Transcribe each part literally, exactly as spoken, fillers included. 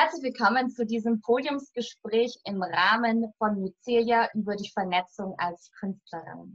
Herzlich willkommen zu diesem Podiumsgespräch im Rahmen von Mycelia über die Vernetzung als Künstlerin.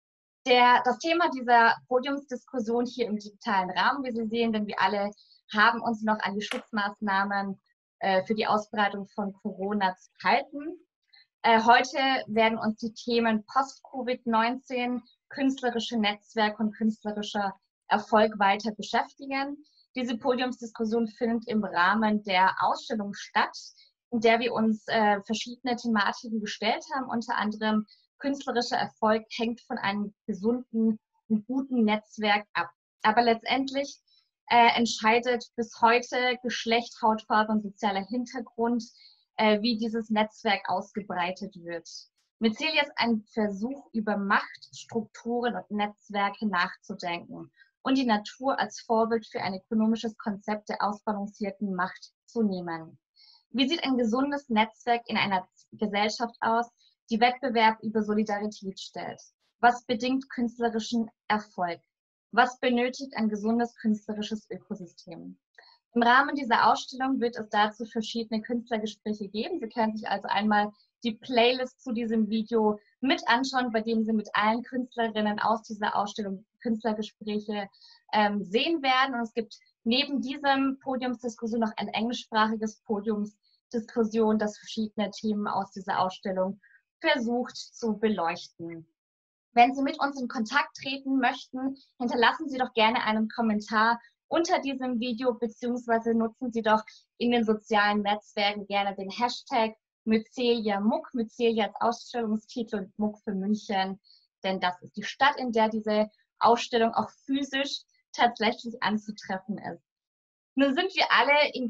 Der, das Thema dieser Podiumsdiskussion hier im digitalen Raum, wie Sie sehen, denn wir alle haben uns noch an die Schutzmaßnahmen äh, für die Ausbreitung von Corona zu halten. Äh, heute werden uns die Themen Post-Covid neunzehn, künstlerische Netzwerke und künstlerischer Erfolg weiter beschäftigen. Diese Podiumsdiskussion findet im Rahmen der Ausstellung statt, in der wir uns äh, verschiedene Thematiken gestellt haben. Unter anderem künstlerischer Erfolg hängt von einem gesunden und guten Netzwerk ab. Aber letztendlich äh, entscheidet bis heute Geschlecht, Hautfarbe und sozialer Hintergrund, äh, wie dieses Netzwerk ausgebreitet wird. Mycelia ist ein Versuch, über Macht, Strukturen und Netzwerke nachzudenken und die Natur als Vorbild für ein ökonomisches Konzept der ausbalancierten Macht zu nehmen. Wie sieht ein gesundes Netzwerk in einer Gesellschaft aus, die Wettbewerb über Solidarität stellt? Was bedingt künstlerischen Erfolg? Was benötigt ein gesundes künstlerisches Ökosystem? Im Rahmen dieser Ausstellung wird es dazu verschiedene Künstlergespräche geben. Sie können sich also einmal die Playlist zu diesem Video mit anschauen, bei dem Sie mit allen Künstlerinnen aus dieser Ausstellung Künstlergespräche ähm, sehen werden. Und es gibt neben diesem Podiumsdiskussion noch ein englischsprachiges Podiumsdiskussion, das verschiedene Themen aus dieser Ausstellung versucht zu beleuchten. Wenn Sie mit uns in Kontakt treten möchten, hinterlassen Sie doch gerne einen Kommentar unter diesem Video, beziehungsweise nutzen Sie doch in den sozialen Netzwerken gerne den Hashtag Mycelia Muck, Mycelia als Ausstellungstitel und Muck für München, denn das ist die Stadt, in der diese Ausstellung auch physisch tatsächlich anzutreffen ist. Nun sind wir alle im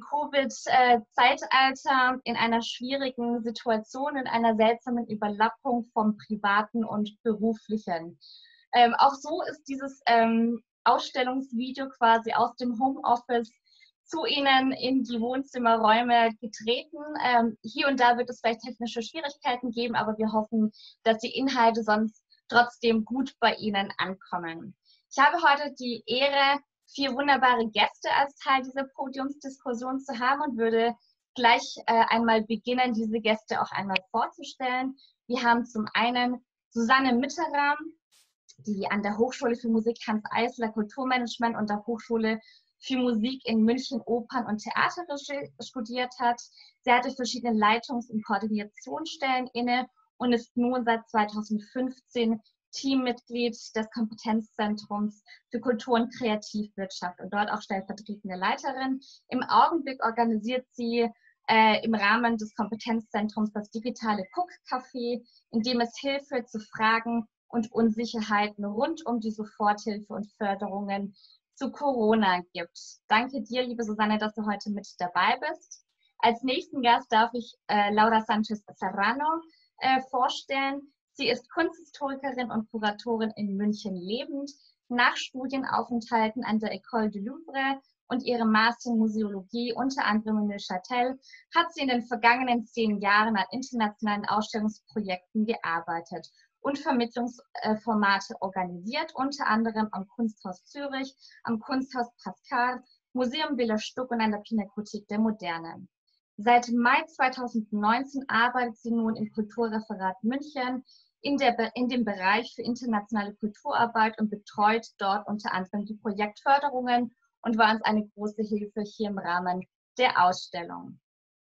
Covid-Zeitalter in einer schwierigen Situation, in einer seltsamen Überlappung vom Privaten und Beruflichen. Ähm, auch so ist dieses ähm, Ausstellungsvideo quasi aus dem Homeoffice zu Ihnen in die Wohnzimmerräume getreten. Ähm, hier und da wird es vielleicht technische Schwierigkeiten geben, aber wir hoffen, dass die Inhalte sonst trotzdem gut bei Ihnen ankommen. Ich habe heute die Ehre, vier wunderbare Gäste als Teil dieser Podiumsdiskussion zu haben und würde gleich äh, einmal beginnen, diese Gäste auch einmal vorzustellen. Wir haben zum einen Susanne Mitterer, die an der Hochschule für Musik Hanns Eisler Kulturmanagement und der Hochschule für Musik in München Opern- und Theaterregie studiert hat. Sie hatte verschiedene Leitungs- und Koordinationsstellen inne und ist nun seit zweitausendfünfzehn Teammitglied des Kompetenzzentrums für Kultur- und Kreativwirtschaft und dort auch stellvertretende Leiterin. Im Augenblick organisiert sie äh, im Rahmen des Kompetenzzentrums das digitale Cook-Café, in dem es Hilfe zu Fragen und Unsicherheiten rund um die Soforthilfe und Förderungen zu Corona gibt. Danke dir, liebe Susanne, dass du heute mit dabei bist. Als nächsten Gast darf ich äh, Laura Sanchez Serrano äh, vorstellen. Sie ist Kunsthistorikerin und Kuratorin in München lebend. Nach Studienaufenthalten an der École du Louvre und ihrem Master in Museologie, unter anderem in Neuchâtel, hat sie in den vergangenen zehn Jahren an internationalen Ausstellungsprojekten gearbeitet und Vermittlungsformate organisiert, unter anderem am Kunsthaus Zürich, am Kunsthaus Pascal, Museum Villa Stuck und an der Pinakothek der Moderne. Seit Mai zweitausendneunzehn arbeitet sie nun im Kulturreferat München in, der, in dem Bereich für internationale Kulturarbeit und betreut dort unter anderem die Projektförderungen und war uns eine große Hilfe hier im Rahmen der Ausstellung.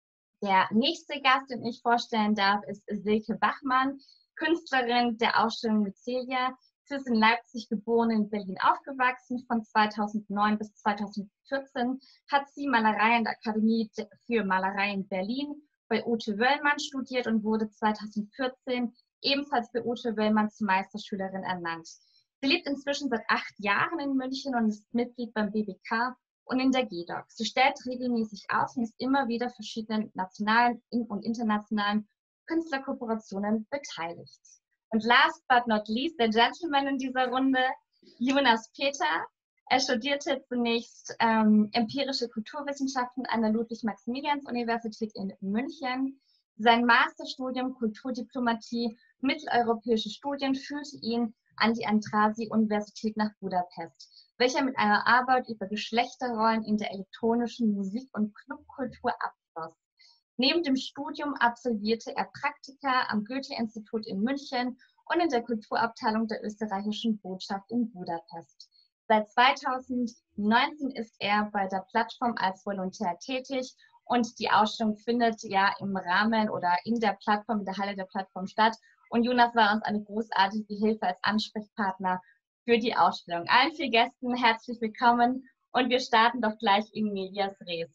Der nächste Gast, den ich vorstellen darf, ist Silke Bachmann, Künstlerin der Ausstellung Mycelia. Sie ist in Leipzig geboren, in Berlin aufgewachsen. Von zweitausendneun bis zweitausendvierzehn hat sie Malerei an der Akademie für Malerei in Berlin bei Ute Wöllmann studiert und wurde zweitausendvierzehn ebenfalls bei Ute Wöllmann zur Meisterschülerin ernannt. Sie lebt inzwischen seit acht Jahren in München und ist Mitglied beim B B K und in der G D O C. Sie stellt regelmäßig aus und ist immer wieder verschiedenen nationalen und internationalen Künstlerkooperationen beteiligt. Und last but not least, der Gentleman in dieser Runde, Jonas Peter. Er studierte zunächst ähm, empirische Kulturwissenschaften an der Ludwig-Maximilians-Universität in München. Sein Masterstudium Kulturdiplomatie, mitteleuropäische Studien führte ihn an die Andrassy-Universität nach Budapest, welcher mit einer Arbeit über Geschlechterrollen in der elektronischen Musik- und Clubkultur abschloss. Neben dem Studium absolvierte er Praktika am Goethe-Institut in München und in der Kulturabteilung der österreichischen Botschaft in Budapest. Seit zweitausendneunzehn ist er bei der Plattform als Volontär tätig und die Ausstellung findet ja im Rahmen oder in der Plattform, in der Halle der Plattform statt. Und Jonas war uns eine großartige Hilfe als Ansprechpartner für die Ausstellung. Allen vier Gästen herzlich willkommen und wir starten doch gleich in medias res.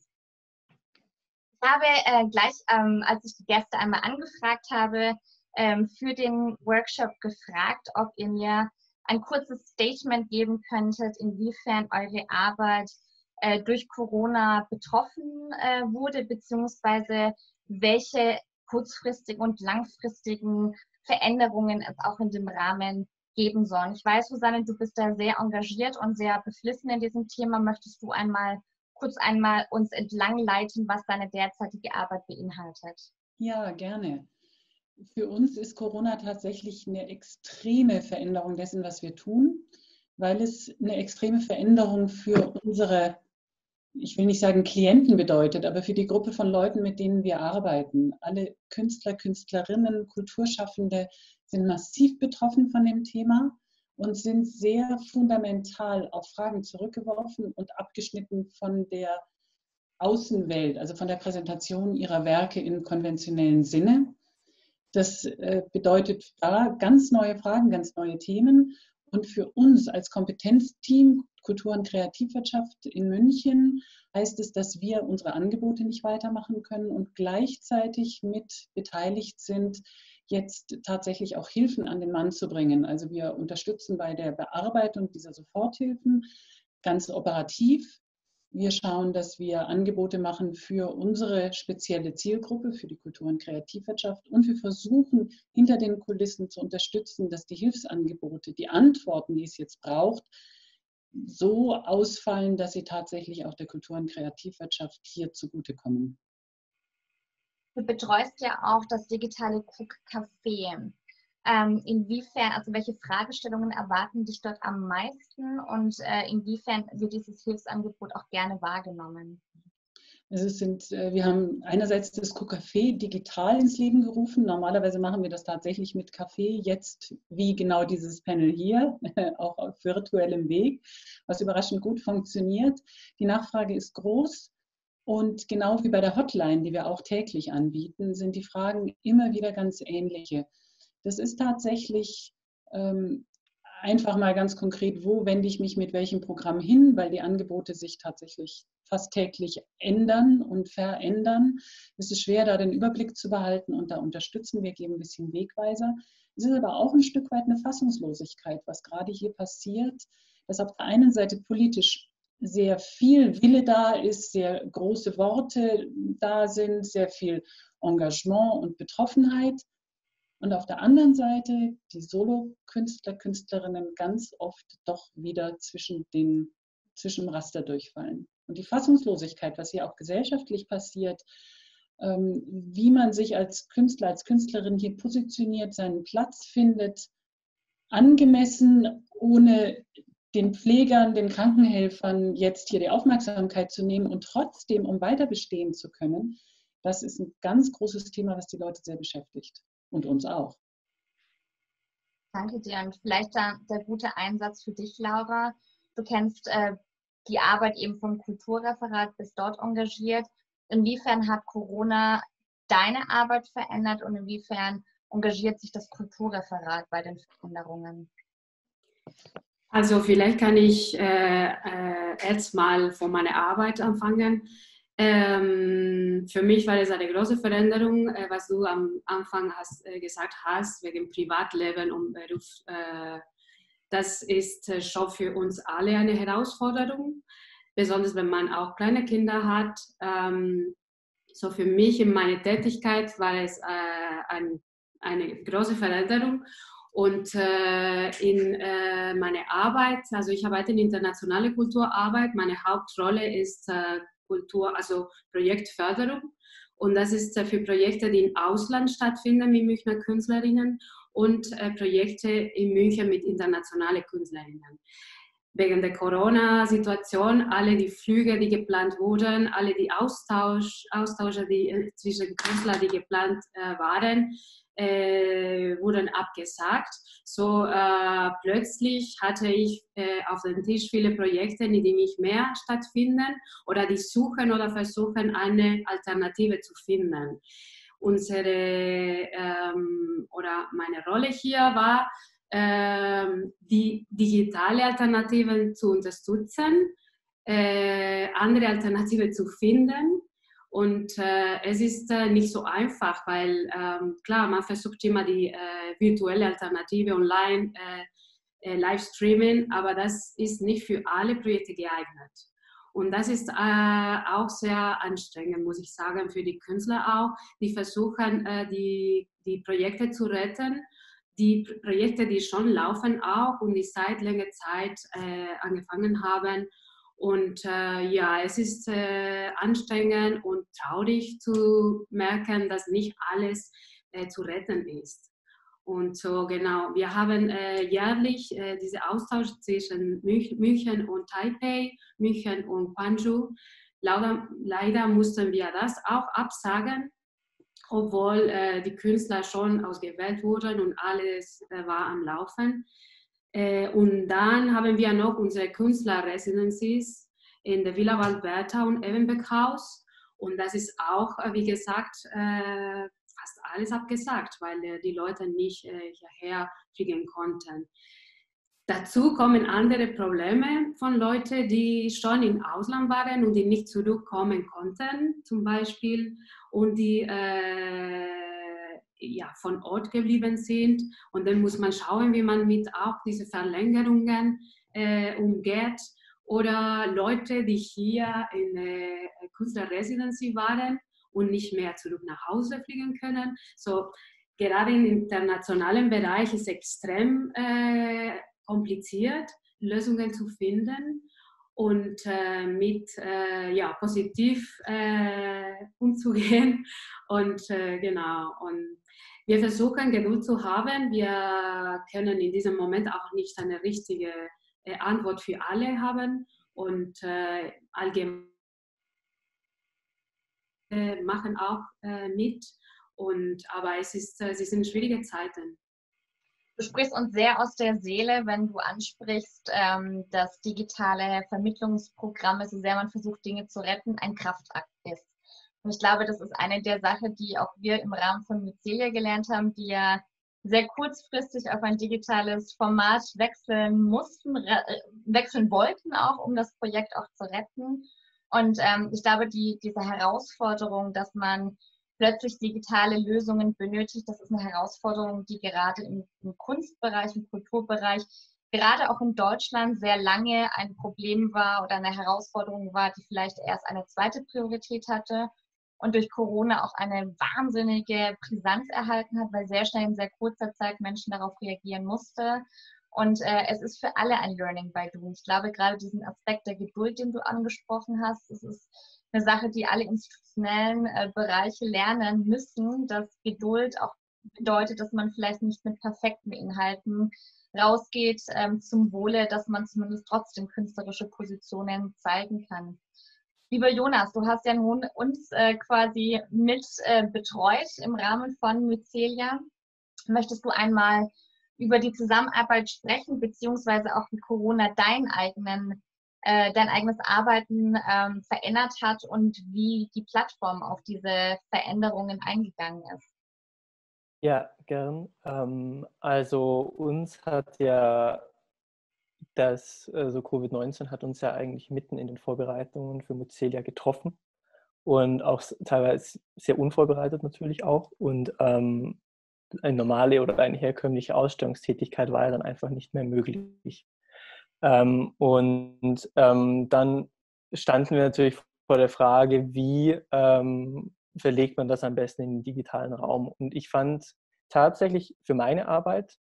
Ich habe äh, gleich, ähm, als ich die Gäste einmal angefragt habe, ähm, für den Workshop gefragt, ob ihr mir ein kurzes Statement geben könntet, inwiefern eure Arbeit äh, durch Corona betroffen äh, wurde, beziehungsweise welche kurzfristigen und langfristigen Veränderungen es auch in dem Rahmen geben sollen. Ich weiß, Susanne, du bist da sehr engagiert und sehr beflissen in diesem Thema. Möchtest du einmal kurz einmal uns entlangleiten, was deine derzeitige Arbeit beinhaltet? Ja, gerne. Für uns ist Corona tatsächlich eine extreme Veränderung dessen, was wir tun, weil es eine extreme Veränderung für unsere, ich will nicht sagen Klienten bedeutet, aber für die Gruppe von Leuten, mit denen wir arbeiten. Alle Künstler, Künstlerinnen, Kulturschaffende sind massiv betroffen von dem Thema und sind sehr fundamental auf Fragen zurückgeworfen und abgeschnitten von der Außenwelt, also von der Präsentation ihrer Werke im konventionellen Sinne. Das bedeutet da ganz neue Fragen, ganz neue Themen. Und für uns als Kompetenzteam Kultur- und Kreativwirtschaft in München heißt es, dass wir unsere Angebote nicht weitermachen können und gleichzeitig mit beteiligt sind, jetzt tatsächlich auch Hilfen an den Mann zu bringen. Also wir unterstützen bei der Bearbeitung dieser Soforthilfen ganz operativ. Wir schauen, dass wir Angebote machen für unsere spezielle Zielgruppe, für die Kultur- und Kreativwirtschaft. Und wir versuchen, hinter den Kulissen zu unterstützen, dass die Hilfsangebote, die Antworten, die es jetzt braucht, so ausfallen, dass sie tatsächlich auch der Kultur- und Kreativwirtschaft hier zugutekommen. Du betreust ja auch das digitale Cook-Café. Ähm, inwiefern, also welche Fragestellungen erwarten dich dort am meisten und äh, inwiefern wird dieses Hilfsangebot auch gerne wahrgenommen? Also es sind, wir haben einerseits das Cook-Café digital ins Leben gerufen. Normalerweise machen wir das tatsächlich mit Kaffee, jetzt wie genau dieses Panel hier, auch auf virtuellem Weg, was überraschend gut funktioniert. Die Nachfrage ist groß. Und genau wie bei der Hotline, die wir auch täglich anbieten, sind die Fragen immer wieder ganz ähnliche. Das ist tatsächlich ähm, einfach mal ganz konkret, wo wende ich mich mit welchem Programm hin, weil die Angebote sich tatsächlich fast täglich ändern und verändern. Es ist schwer, da den Überblick zu behalten und da unterstützen wir, geben ein bisschen Wegweiser. Es ist aber auch ein Stück weit eine Fassungslosigkeit, was gerade hier passiert, dass auf der einen Seite politisch sehr viel Wille da ist, sehr große Worte da sind, sehr viel Engagement und Betroffenheit. Und auf der anderen Seite die Solo-Künstler, Künstlerinnen ganz oft doch wieder zwischen, den, zwischen dem Raster durchfallen. Und die Fassungslosigkeit, was hier auch gesellschaftlich passiert, ähm, wie man sich als Künstler, als Künstlerin hier positioniert, seinen Platz findet, angemessen, ohne den Pflegern, den Krankenhelfern jetzt hier die Aufmerksamkeit zu nehmen und trotzdem, um weiter bestehen zu können, das ist ein ganz großes Thema, was die Leute sehr beschäftigt und uns auch. Danke dir und vielleicht da der gute Einsatz für dich, Laura. Du kennst äh, die Arbeit eben vom Kulturreferat, bist dort engagiert. Inwiefern hat Corona deine Arbeit verändert und inwiefern engagiert sich das Kulturreferat bei den Veränderungen? Also vielleicht kann ich äh, äh, jetzt mal von meiner Arbeit anfangen. Ähm, für mich war es eine große Veränderung, äh, was du am Anfang hast, äh, gesagt hast, wegen Privatleben und Beruf. Äh, das ist äh, schon für uns alle eine Herausforderung, besonders wenn man auch kleine Kinder hat. Ähm, so für mich in meiner Tätigkeit war es äh, ein, eine große Veränderung. Und äh, in äh, meiner Arbeit, also ich arbeite in internationale Kulturarbeit, meine Hauptrolle ist äh, Kultur, also Projektförderung. Und das ist äh, für Projekte, die im Ausland stattfinden mit Münchner Künstlerinnen und äh, Projekte in München mit internationalen Künstlerinnen. wegen der Corona-Situation, alle die Flüge, die geplant wurden, alle die Austausch, Austausche die, zwischen Künstlern, die geplant äh, waren, äh, wurden abgesagt. So äh, plötzlich hatte ich äh, auf dem Tisch viele Projekte, die nicht mehr stattfinden oder die suchen oder versuchen, eine Alternative zu finden. Unsere ähm, oder meine Rolle hier war, ähm, die digitale Alternativen zu unterstützen, äh, andere Alternativen zu finden. Und äh, es ist äh, nicht so einfach, weil ähm, klar, man versucht immer die äh, virtuelle Alternative online, äh, äh, Livestreaming, aber das ist nicht für alle Projekte geeignet. Und das ist äh, auch sehr anstrengend, muss ich sagen, für die Künstler auch, die versuchen, äh, die, die Projekte zu retten. Die Projekte, die schon laufen auch und die seit längerer Zeit äh, angefangen haben. Und äh, ja, es ist äh, anstrengend und traurig zu merken, dass nicht alles äh, zu retten ist. Und so genau, wir haben äh, jährlich äh, diesen Austausch zwischen München und Taipei, München und Guangzhou. Leider, leider mussten wir das auch absagen, obwohl äh, die Künstler schon ausgewählt wurden und alles äh, war am Laufen. Äh, und dann haben wir noch unsere Künstler-Residencies in der Villa Valberta und Evenbeck-Haus. Und das ist auch, äh, wie gesagt, äh, fast alles abgesagt, weil äh, die Leute nicht äh, hierher fliegen konnten. Dazu kommen andere Probleme von Leuten, die schon im Ausland waren und die nicht zurückkommen konnten, zum Beispiel, und die äh, ja, von Ort geblieben sind. Und dann muss man schauen, wie man mit auch diese Verlängerungen äh, umgeht. Oder Leute, die hier in der Künstlerresidency waren und nicht mehr zurück nach Hause fliegen können. So, gerade im internationalen Bereich ist es extrem äh, kompliziert, Lösungen zu finden und äh, mit äh, ja, positiv äh, umzugehen. Und äh, genau, und wir versuchen Geduld zu haben. Wir können in diesem Moment auch nicht eine richtige äh, Antwort für alle haben und äh, allgemein äh, machen auch äh, mit. Und, aber es, ist, äh, es sind schwierige Zeiten. Du sprichst uns sehr aus der Seele, wenn du ansprichst, ähm, dass digitale Vermittlungsprogramme, so sehr man versucht, Dinge zu retten, ein Kraftakt ist. Und ich glaube, das ist eine der Sachen, die auch wir im Rahmen von Mycelia gelernt haben, die ja sehr kurzfristig auf ein digitales Format wechseln mussten, wechseln wollten auch, um das Projekt auch zu retten. Und ähm, ich glaube, die, diese Herausforderung, dass man plötzlich digitale Lösungen benötigt, das ist eine Herausforderung, die gerade im, im Kunstbereich, im Kulturbereich, gerade auch in Deutschland sehr lange ein Problem war oder eine Herausforderung war, die vielleicht erst eine zweite Priorität hatte und durch Corona auch eine wahnsinnige Brisanz erhalten hat, weil sehr schnell in sehr kurzer Zeit Menschen darauf reagieren mussten. Und äh, es ist für alle ein Learning by Doing. Ich glaube, gerade diesen Aspekt der Geduld, den du angesprochen hast, das ist eine Sache, die alle institutionellen äh, Bereiche lernen müssen, dass Geduld auch bedeutet, dass man vielleicht nicht mit perfekten Inhalten rausgeht, ähm, zum Wohle, dass man zumindest trotzdem künstlerische Positionen zeigen kann. Lieber Jonas, du hast ja nun uns äh, quasi mit äh, betreut im Rahmen von Mycelia. Möchtest du einmal über die Zusammenarbeit sprechen, beziehungsweise auch wie Corona deinen eigenen, äh, dein eigenes Arbeiten ähm, verändert hat und wie die Plattform auf diese Veränderungen eingegangen ist? Ja, gern. Ähm, also uns hat ja das, also Covid neunzehn hat uns ja eigentlich mitten in den Vorbereitungen für Mycelia getroffen und auch teilweise sehr unvorbereitet natürlich auch. Und ähm, eine normale oder eine herkömmliche Ausstellungstätigkeit war ja dann einfach nicht mehr möglich. Ähm, und ähm, dann standen wir natürlich vor der Frage, wie ähm, verlegt man das am besten in den digitalen Raum. Und ich fand tatsächlich für meine Arbeit,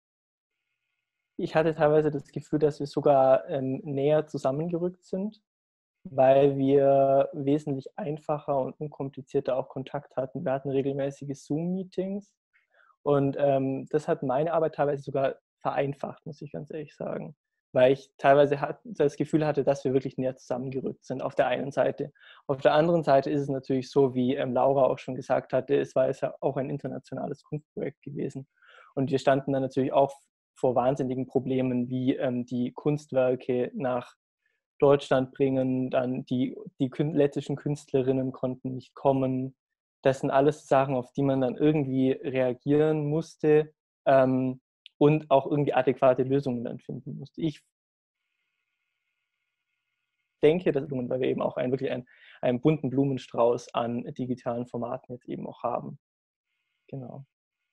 ich hatte teilweise das Gefühl, dass wir sogar ähm, näher zusammengerückt sind, weil wir wesentlich einfacher und unkomplizierter auch Kontakt hatten. Wir hatten regelmäßige Zoom-Meetings und ähm, das hat meine Arbeit teilweise sogar vereinfacht, muss ich ganz ehrlich sagen. weil ich teilweise hat, das Gefühl hatte, dass wir wirklich näher zusammengerückt sind auf der einen Seite. Auf der anderen Seite ist es natürlich so, wie ähm, Laura auch schon gesagt hatte, es war ja auch ein internationales Kunstprojekt gewesen. Und wir standen dann natürlich auch vor wahnsinnigen Problemen, wie ähm, die Kunstwerke nach Deutschland bringen, dann die, die lettischen Künstlerinnen konnten nicht kommen. Das sind alles Sachen, auf die man dann irgendwie reagieren musste. Ähm, und auch irgendwie adäquate Lösungen dann finden musste. Ich denke, dass, weil wir eben auch einen, wirklich einen, einen bunten Blumenstrauß an digitalen Formaten jetzt eben auch haben. Genau.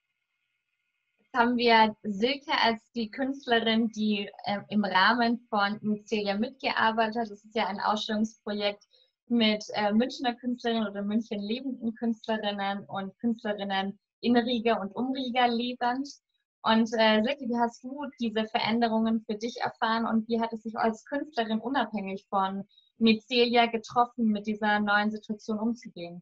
Jetzt haben wir Silke als die Künstlerin, die äh, im Rahmen von Mycelia mitgearbeitet hat. Das ist ja ein Ausstellungsprojekt mit äh, Münchner Künstlerinnen oder München lebenden Künstlerinnen und Künstlerinnen in Riga und um Riga lebend. Und äh, Silke, wie hast du diese Veränderungen für dich erfahren und wie hat es sich als Künstlerin unabhängig von Mycelia getroffen, mit dieser neuen Situation umzugehen?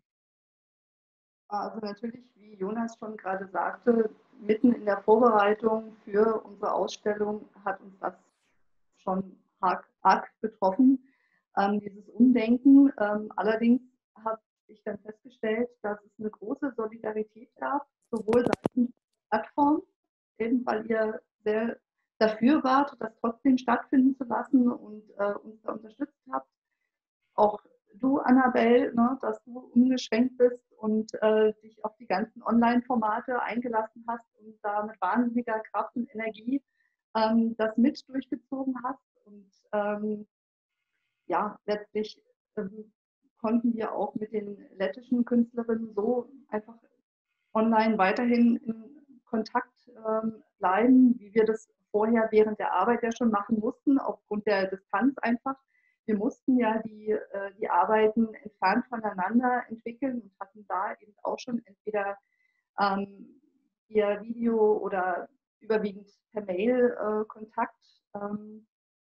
Also natürlich, wie Jonas schon gerade sagte, mitten in der Vorbereitung für unsere Ausstellung hat uns das schon arg, arg betroffen, ähm, dieses Umdenken. Ähm, allerdings habe ich dann festgestellt, dass es eine große Solidarität gab, sowohl seitens der Plattform, eben weil ihr sehr dafür wart, das trotzdem stattfinden zu lassen und äh, uns da unterstützt habt. Auch du, Annabelle, ne, dass du umgeschwenkt bist und äh, dich auf die ganzen Online-Formate eingelassen hast und da mit wahnsinniger Kraft und Energie ähm, das mit durchgezogen hast. Und ähm, ja, letztlich ähm, konnten wir auch mit den lettischen Künstlerinnen so einfach online weiterhin in Kontakt ähm, bleiben, wie wir das vorher während der Arbeit ja schon machen mussten, aufgrund der Distanz einfach. Wir mussten ja die, äh, die Arbeiten entfernt voneinander entwickeln und hatten da eben auch schon entweder ähm, via Video oder überwiegend per Mail äh, Kontakt. Ähm,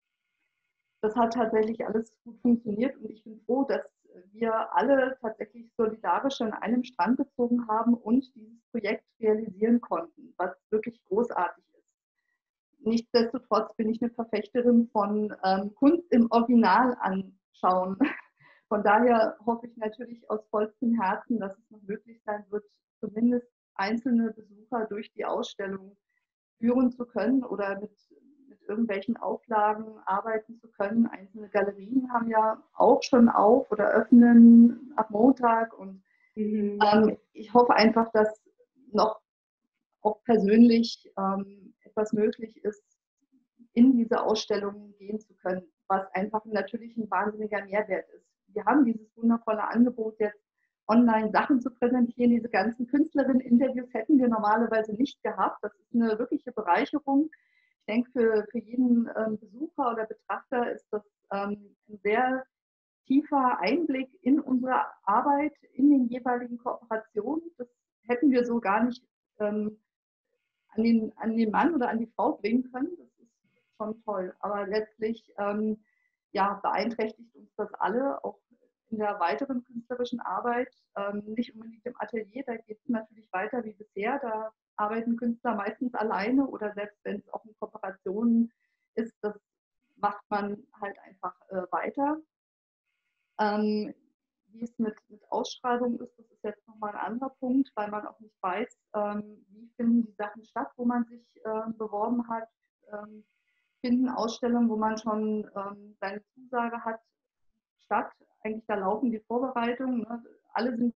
das hat tatsächlich alles gut funktioniert und ich bin froh, dass wir alle tatsächlich solidarisch an einem Strang gezogen haben und dieses Projekt realisieren konnten, was wirklich großartig ist. Nichtsdestotrotz bin ich eine Verfechterin von ähm, Kunst im Original anschauen. Von daher hoffe ich natürlich aus vollstem Herzen, dass es noch möglich sein wird, zumindest einzelne Besucher durch die Ausstellung führen zu können oder mit, mit irgendwelchen Auflagen arbeiten zu können. Einzelne Galerien haben ja auch schon auf oder öffnen ab Montag und mhm. ähm, ich hoffe einfach, dass noch auch persönlich ähm, etwas möglich ist, in diese Ausstellungen gehen zu können, was einfach natürlich ein wahnsinniger Mehrwert ist. Wir haben dieses wundervolle Angebot, jetzt online Sachen zu präsentieren. Diese ganzen Künstlerinnen-Interviews hätten wir normalerweise nicht gehabt. Das ist eine wirkliche Bereicherung. Ich denke, für, für jeden ähm, Besucher oder Betrachter ist das ähm, ein sehr tiefer Einblick in unsere Arbeit, in den jeweiligen Kooperationen. Das hätten wir so gar nicht ähm, an, den, an den Mann oder an die Frau bringen können. Das ist schon toll. Aber letztlich ähm, ja, beeinträchtigt uns das alle, auch in der weiteren künstlerischen Arbeit, ähm, nicht unbedingt im Atelier, da geht es natürlich weiter wie bisher, da arbeiten Künstler meistens alleine oder selbst wenn es auch in Kooperationen ist, das macht man halt einfach äh, weiter. Ähm, wie es mit, mit Ausschreibungen ist, das ist jetzt nochmal ein anderer Punkt, weil man auch nicht weiß, ähm, wie finden die Sachen statt, wo man sich äh, beworben hat, ähm, finden Ausstellungen, wo man schon ähm, seine Zusage hat, statt. Eigentlich da laufen die Vorbereitungen. Ne? Alle sind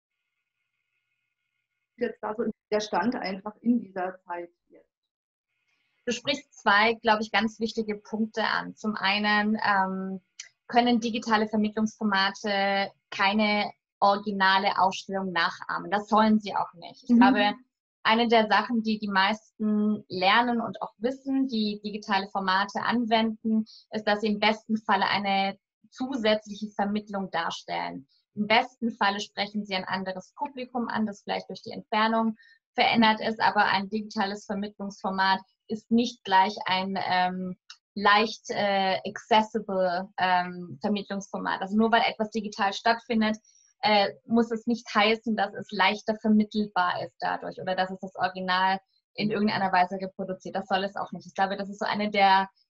jetzt da so der Stand einfach in dieser Zeit jetzt. Du sprichst zwei, glaube ich, ganz wichtige Punkte an. Zum einen ähm, können digitale Vermittlungsformate keine originale Ausstellung nachahmen. Das sollen sie auch nicht. Ich mhm. glaube, eine der Sachen, die die meisten lernen und auch wissen, die digitale Formate anwenden, ist, dass sie im besten Falle eine zusätzliche Vermittlung darstellen. Im besten Falle sprechen sie ein anderes Publikum an, das vielleicht durch die Entfernung verändert ist, aber ein digitales Vermittlungsformat ist nicht gleich ein ähm, leicht äh, accessible ähm, Vermittlungsformat. Also nur weil etwas digital stattfindet, äh, muss es nicht heißen, dass es leichter vermittelbar ist dadurch oder dass es das Original in irgendeiner Weise reproduziert. Das soll es auch nicht. Ich glaube, das ist so eine der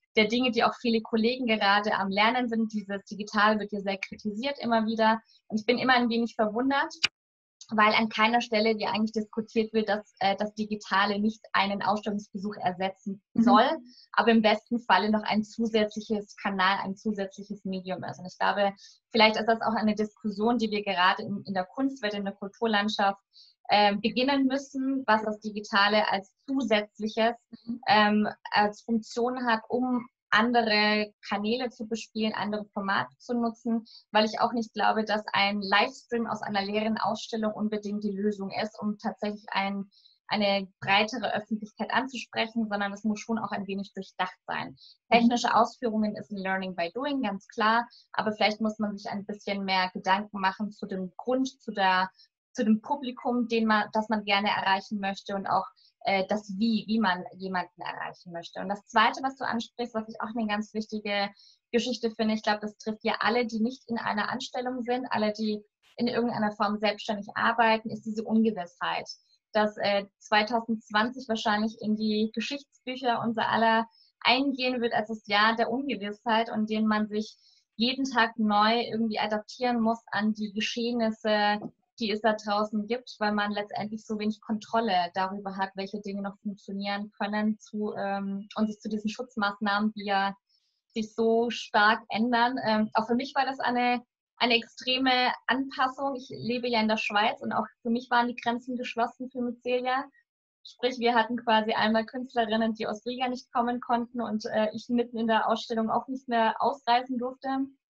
der Dinge, die auch viele Kollegen gerade am Lernen sind. Dieses Digital wird ja sehr kritisiert immer wieder. Und ich bin immer ein wenig verwundert, weil an keiner Stelle wie eigentlich diskutiert wird, dass äh, das Digitale nicht einen Ausstellungsbesuch ersetzen soll, mhm. aber im besten Falle noch ein zusätzliches Kanal, ein zusätzliches Medium ist. Und ich glaube, vielleicht ist das auch eine Diskussion, die wir gerade in, in der Kunstwelt, in der Kulturlandschaft äh, beginnen müssen, was das Digitale als zusätzliches, ähm, als Funktion hat, um andere Kanäle zu bespielen, andere Formate zu nutzen, weil ich auch nicht glaube, dass ein Livestream aus einer leeren Ausstellung unbedingt die Lösung ist, um tatsächlich ein, eine breitere Öffentlichkeit anzusprechen, sondern es muss schon auch ein wenig durchdacht sein. Technische Ausführungen ist ein Learning by Doing, ganz klar, aber vielleicht muss man sich ein bisschen mehr Gedanken machen zu dem Grund, zu, der, zu dem Publikum, den man, das man gerne erreichen möchte und auch das Wie, wie man jemanden erreichen möchte. Und das Zweite, was du ansprichst, was ich auch eine ganz wichtige Geschichte finde, ich glaube, das trifft ja alle, die nicht in einer Anstellung sind, alle, die in irgendeiner Form selbstständig arbeiten, ist diese Ungewissheit, dass äh, zwanzig zwanzig wahrscheinlich in die Geschichtsbücher unser aller eingehen wird als das Jahr der Ungewissheit, und den man sich jeden Tag neu irgendwie adaptieren muss an die Geschehnisse, die es da draußen gibt, weil man letztendlich so wenig Kontrolle darüber hat, welche Dinge noch funktionieren können zu, ähm, und sich zu diesen Schutzmaßnahmen, die ja sich so stark ändern. Ähm, auch für mich war das eine, eine extreme Anpassung. Ich lebe ja in der Schweiz und auch für mich waren die Grenzen geschlossen für Mycelia. Sprich, wir hatten quasi einmal Künstlerinnen, die aus Riga nicht kommen konnten und äh, ich mitten in der Ausstellung auch nicht mehr ausreisen durfte.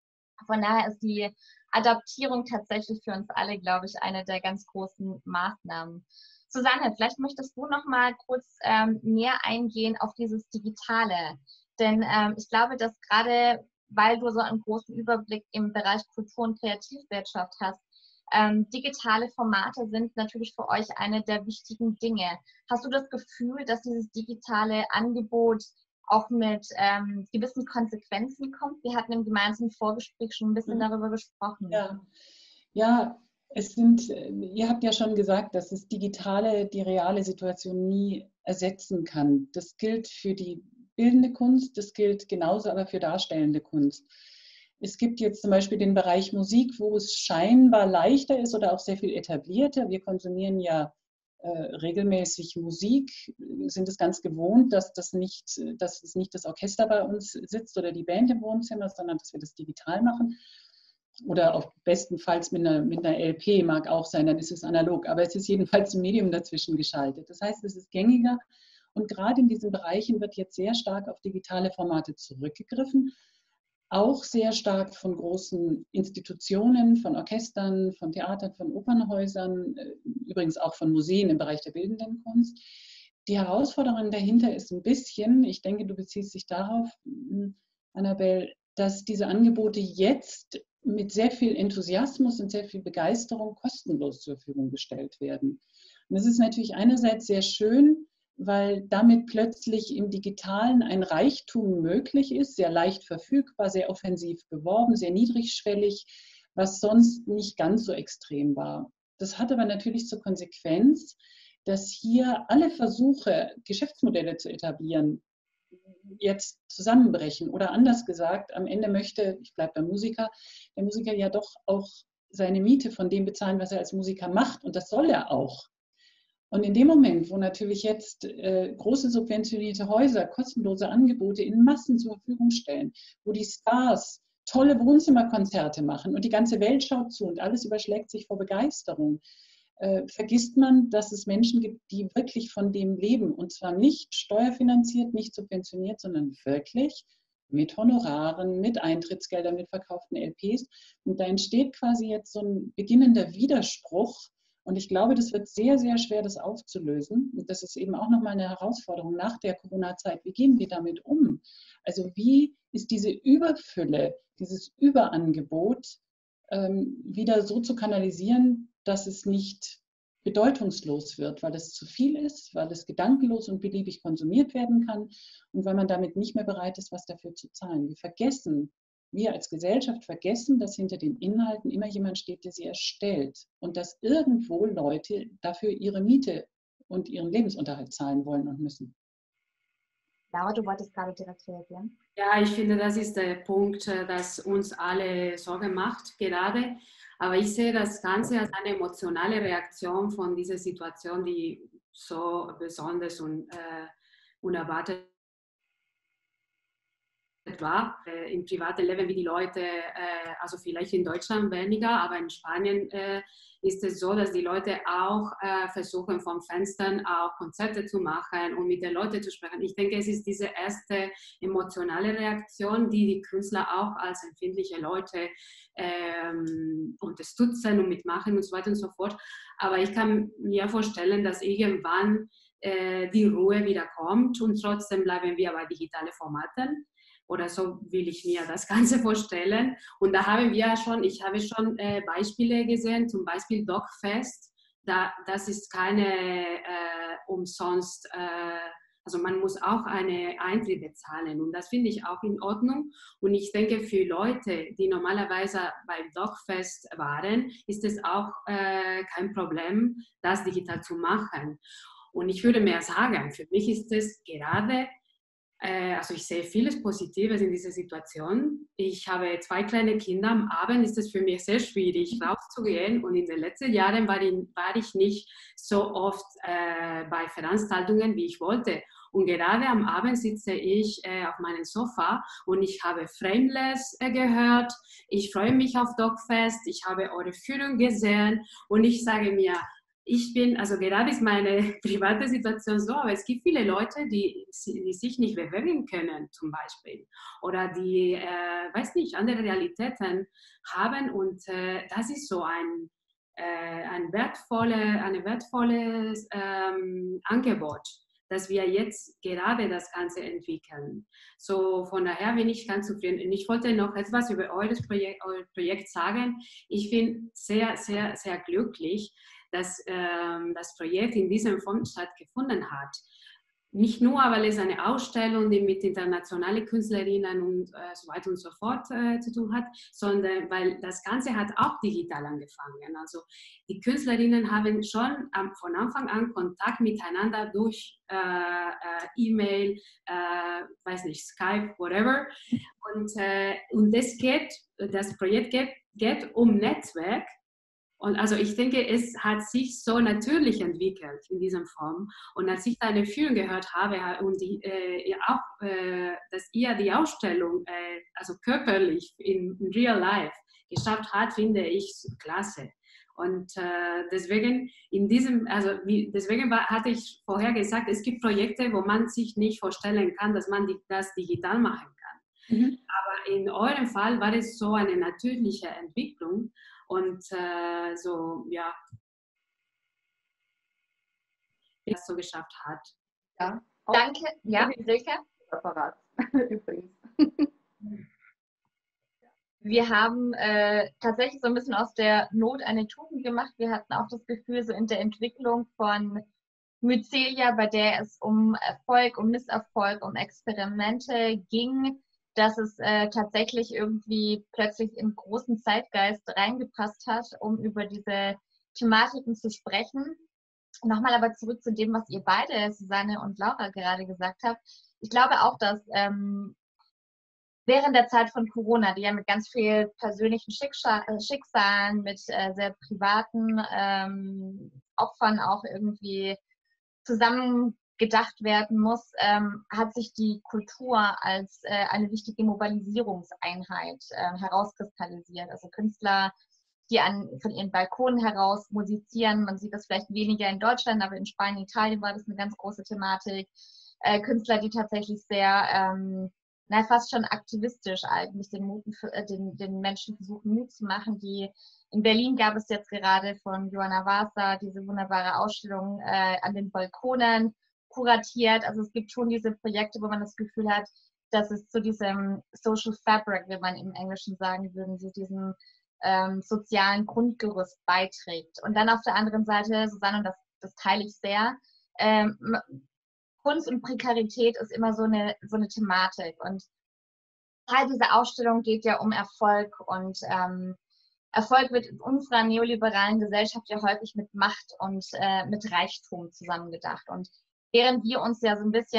Von daher ist die Adaptierung tatsächlich für uns alle, glaube ich, eine der ganz großen Maßnahmen. Susanne, vielleicht möchtest du noch mal kurz ähm, näher eingehen auf dieses Digitale. Denn ähm, ich glaube, dass gerade, weil du so einen großen Überblick im Bereich Kultur- und Kreativwirtschaft hast, ähm, digitale Formate sind natürlich für euch eine der wichtigen Dinge. Hast du das Gefühl, dass dieses digitale Angebot auch mit ähm, gewissen Konsequenzen kommt? Wir hatten im gemeinsamen Vorgespräch schon ein bisschen mhm. darüber gesprochen. Ja, ja, es sind, ihr habt ja schon gesagt, dass das Digitale die reale Situation nie ersetzen kann. Das gilt für die bildende Kunst, das gilt genauso aber für darstellende Kunst. Es gibt jetzt zum Beispiel den Bereich Musik, wo es scheinbar leichter ist oder auch sehr viel etablierter. Wir konsumieren ja Äh, regelmäßig Musik, sind es ganz gewohnt, dass das nicht, dass es nicht das Orchester bei uns sitzt oder die Band im Wohnzimmer, sondern dass wir das digital machen. Oder auch bestenfalls mit einer, mit einer L P, mag auch sein, dann ist es analog. Aber es ist jedenfalls ein Medium dazwischen geschaltet. Das heißt, es ist gängiger. Und gerade in diesen Bereichen wird jetzt sehr stark auf digitale Formate zurückgegriffen. Auch sehr stark von großen Institutionen, von Orchestern, von Theatern, von Opernhäusern, übrigens auch von Museen im Bereich der bildenden Kunst. Die Herausforderung dahinter ist ein bisschen, ich denke, du beziehst dich darauf, Annabelle, dass diese Angebote jetzt mit sehr viel Enthusiasmus und sehr viel Begeisterung kostenlos zur Verfügung gestellt werden. Und das ist natürlich einerseits sehr schön, weil damit plötzlich im Digitalen ein Reichtum möglich ist, sehr leicht verfügbar, sehr offensiv beworben, sehr niedrigschwellig, was sonst nicht ganz so extrem war. Das hat aber natürlich zur Konsequenz, dass hier alle Versuche, Geschäftsmodelle zu etablieren, jetzt zusammenbrechen. Oder anders gesagt, am Ende möchte, ich bleibe beim Musiker, der Musiker ja doch auch seine Miete von dem bezahlen, was er als Musiker macht. Und das soll er auch. Und in dem Moment, wo natürlich jetzt äh, große subventionierte Häuser kostenlose Angebote in Massen zur Verfügung stellen, wo die Stars tolle Wohnzimmerkonzerte machen und die ganze Welt schaut zu und alles überschlägt sich vor Begeisterung, äh, vergisst man, dass es Menschen gibt, die wirklich von dem leben. Und zwar nicht steuerfinanziert, nicht subventioniert, sondern wirklich mit Honoraren, mit Eintrittsgeldern, mit verkauften L Ps. Und da entsteht quasi jetzt so ein beginnender Widerspruch. Und ich glaube, das wird sehr, sehr schwer, das aufzulösen. Und das ist eben auch nochmal eine Herausforderung nach der Corona-Zeit. Wie gehen wir damit um? Also wie ist diese Überfülle, dieses Überangebot ähm, wieder so zu kanalisieren, dass es nicht bedeutungslos wird, weil es zu viel ist, weil es gedankenlos und beliebig konsumiert werden kann und weil man damit nicht mehr bereit ist, was dafür zu zahlen. Wir vergessen, wir als Gesellschaft vergessen, dass hinter den Inhalten immer jemand steht, der sie erstellt und dass irgendwo Leute dafür ihre Miete und ihren Lebensunterhalt zahlen wollen und müssen. Laura, du wolltest gerade direkt reagieren. Ja, ich finde, das ist der Punkt, das uns alle Sorge macht gerade. Aber ich sehe das Ganze als eine emotionale Reaktion von dieser Situation, die so besonders und äh, unerwartet war. Äh, Im privaten Leben, wie die Leute, äh, also vielleicht in Deutschland weniger, aber in Spanien äh, ist es so, dass die Leute auch äh, versuchen, von Fenstern auch Konzerte zu machen und mit den Leuten zu sprechen. Ich denke, es ist diese erste emotionale Reaktion, die die Künstler auch als empfindliche Leute ähm, unterstützen und mitmachen und so weiter und so fort. Aber ich kann mir vorstellen, dass irgendwann äh, die Ruhe wieder kommt und trotzdem bleiben wir bei digitalen Formaten. Oder so will ich mir das Ganze vorstellen. Und da haben wir schon, ich habe schon äh, Beispiele gesehen, zum Beispiel DocFest. Da, das ist keine äh, umsonst, äh, also man muss auch eine Eintritt bezahlen. Und das finde ich auch in Ordnung. Und ich denke, für Leute, die normalerweise beim DocFest waren, ist es auch äh, kein Problem, das digital zu machen. Und ich würde mehr sagen, für mich ist es gerade also ich sehe vieles Positives in dieser Situation. Ich habe zwei kleine Kinder. Am Abend ist es für mich sehr schwierig, rauszugehen. Und in den letzten Jahren war ich, war ich nicht so oft äh, bei Veranstaltungen, wie ich wollte. Und gerade am Abend sitze ich äh, auf meinem Sofa und ich habe Frameless äh, gehört. Ich freue mich auf DocFest. Ich habe eure Führung gesehen. Und ich sage mir, ich bin, also gerade ist meine private Situation so, aber es gibt viele Leute, die, die sich nicht bewegen können, zum Beispiel. Oder die, äh, weiß nicht, andere Realitäten haben. Und äh, das ist so ein, äh, ein wertvolle, ein wertvolles ähm, Angebot, dass wir jetzt gerade das Ganze entwickeln. So von daher bin ich ganz zufrieden. Und ich wollte noch etwas über eures Projekt, euer Projekt sagen. Ich bin sehr, sehr, sehr glücklich, dass ähm, das Projekt in diesem Form stattgefunden hat. Nicht nur, weil es eine Ausstellung, die mit internationalen Künstlerinnen und äh, so weiter und so fort äh, zu tun hat, sondern weil das Ganze hat auch digital angefangen. Also die Künstlerinnen haben schon am, von Anfang an Kontakt miteinander durch äh, äh, E-Mail, äh, weiß nicht, Skype, whatever. Und, äh, und das geht, das Projekt geht, geht um Netzwerk. Und also ich denke, es hat sich so natürlich entwickelt in dieser Form. Und als ich deine Führung gehört habe und die, äh, auch, äh, dass ihr die Ausstellung, äh, also körperlich in, in real life geschafft hat, finde ich klasse. Und äh, deswegen in diesem, also wie, deswegen war, hatte ich vorher gesagt, es gibt Projekte, wo man sich nicht vorstellen kann, dass man die, das digital machen kann. Mhm. Aber in eurem Fall war es so eine natürliche Entwicklung. Und äh, so, ja, wie es so geschafft hat. Ja. Danke. Ja, Silke? Apparat, übrigens. Wir haben äh, tatsächlich so ein bisschen aus der Not eine Tugend gemacht. Wir hatten auch das Gefühl, so in der Entwicklung von Mycelia, bei der es um Erfolg, um Misserfolg, um Experimente ging, dass es äh, tatsächlich irgendwie plötzlich im großen Zeitgeist reingepasst hat, um über diese Thematiken zu sprechen. Nochmal aber zurück zu dem, was ihr beide, Susanne und Laura, gerade gesagt habt. Ich glaube auch, dass ähm, während der Zeit von Corona, die ja mit ganz viel persönlichen Schicksalen, mit äh, sehr privaten ähm, Opfern auch irgendwie zusammen gedacht werden muss, ähm, hat sich die Kultur als äh, eine wichtige Mobilisierungseinheit äh, herauskristallisiert. Also Künstler, die an, von ihren Balkonen heraus musizieren. Man sieht das vielleicht weniger in Deutschland, aber in Spanien, Italien war das eine ganz große Thematik. Äh, Künstler, die tatsächlich sehr, ähm, na, fast schon aktivistisch eigentlich den, Mut, äh, den, den Menschen versuchen, Mut zu machen. Die in Berlin gab es jetzt gerade von Johanna Vasa diese wunderbare Ausstellung äh, an den Balkonen, kuratiert. Also es gibt schon diese Projekte, wo man das Gefühl hat, dass es zu diesem Social Fabric, wie man im Englischen sagen würde, zu diesem ähm, sozialen Grundgerüst beiträgt. Und dann auf der anderen Seite, Susanne, und das, das teile ich sehr, ähm, Kunst und Prekarität ist immer so eine, so eine Thematik. Und Teil dieser Ausstellung geht ja um Erfolg. Und ähm, Erfolg wird in unserer neoliberalen Gesellschaft ja häufig mit Macht und äh, mit Reichtum zusammengedacht. Und während wir uns ja so ein bisschen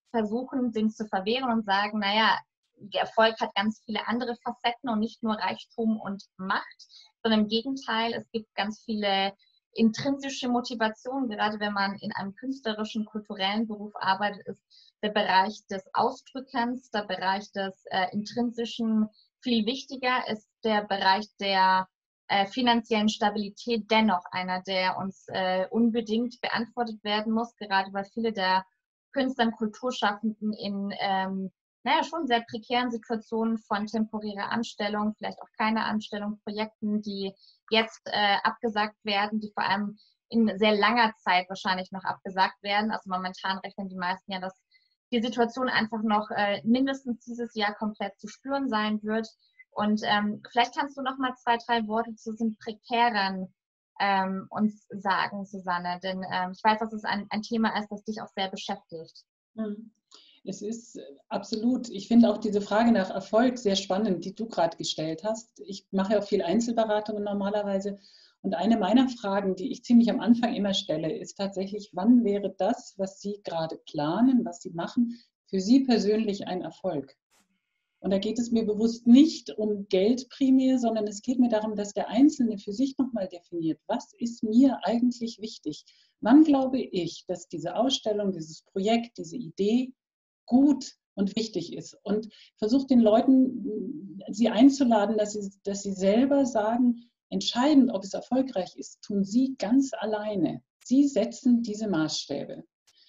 versuchen, dem zu verwehren und sagen, naja, der Erfolg hat ganz viele andere Facetten und nicht nur Reichtum und Macht, sondern im Gegenteil, es gibt ganz viele intrinsische Motivationen, gerade wenn man in einem künstlerischen, kulturellen Beruf arbeitet, ist der Bereich des Ausdrückens, der Bereich des äh, Intrinsischen viel wichtiger, ist der Bereich der äh, finanziellen Stabilität dennoch einer, der uns äh, unbedingt beantwortet werden muss, gerade weil viele der Künstler und Kulturschaffenden in ähm, naja, schon sehr prekären Situationen von temporärer Anstellung, vielleicht auch keine Anstellung, Projekten, die jetzt äh, abgesagt werden, die vor allem in sehr langer Zeit wahrscheinlich noch abgesagt werden. Also momentan rechnen die meisten ja, dass die Situation einfach noch äh, mindestens dieses Jahr komplett zu spüren sein wird. Und ähm, vielleicht kannst du noch mal zwei, drei Worte zu diesen prekären ähm, uns sagen, Susanne, denn ähm, ich weiß, dass es ein, ein Thema ist, das dich auch sehr beschäftigt. Hm. Es ist absolut, ich finde auch diese Frage nach Erfolg sehr spannend, die du gerade gestellt hast. Ich mache ja auch viel Einzelberatungen normalerweise und eine meiner Fragen, die ich ziemlich am Anfang immer stelle, ist tatsächlich, wann wäre das, was Sie gerade planen, was Sie machen, für Sie persönlich ein Erfolg? Und da geht es mir bewusst nicht um Geld primär, sondern es geht mir darum, dass der Einzelne für sich nochmal definiert, was ist mir eigentlich wichtig? Wann glaube ich, dass diese Ausstellung, dieses Projekt, diese Idee gut und wichtig ist? Und versucht den Leuten, sie einzuladen, dass sie, dass sie selber sagen, entscheidend, ob es erfolgreich ist, tun sie ganz alleine. Sie setzen diese Maßstäbe.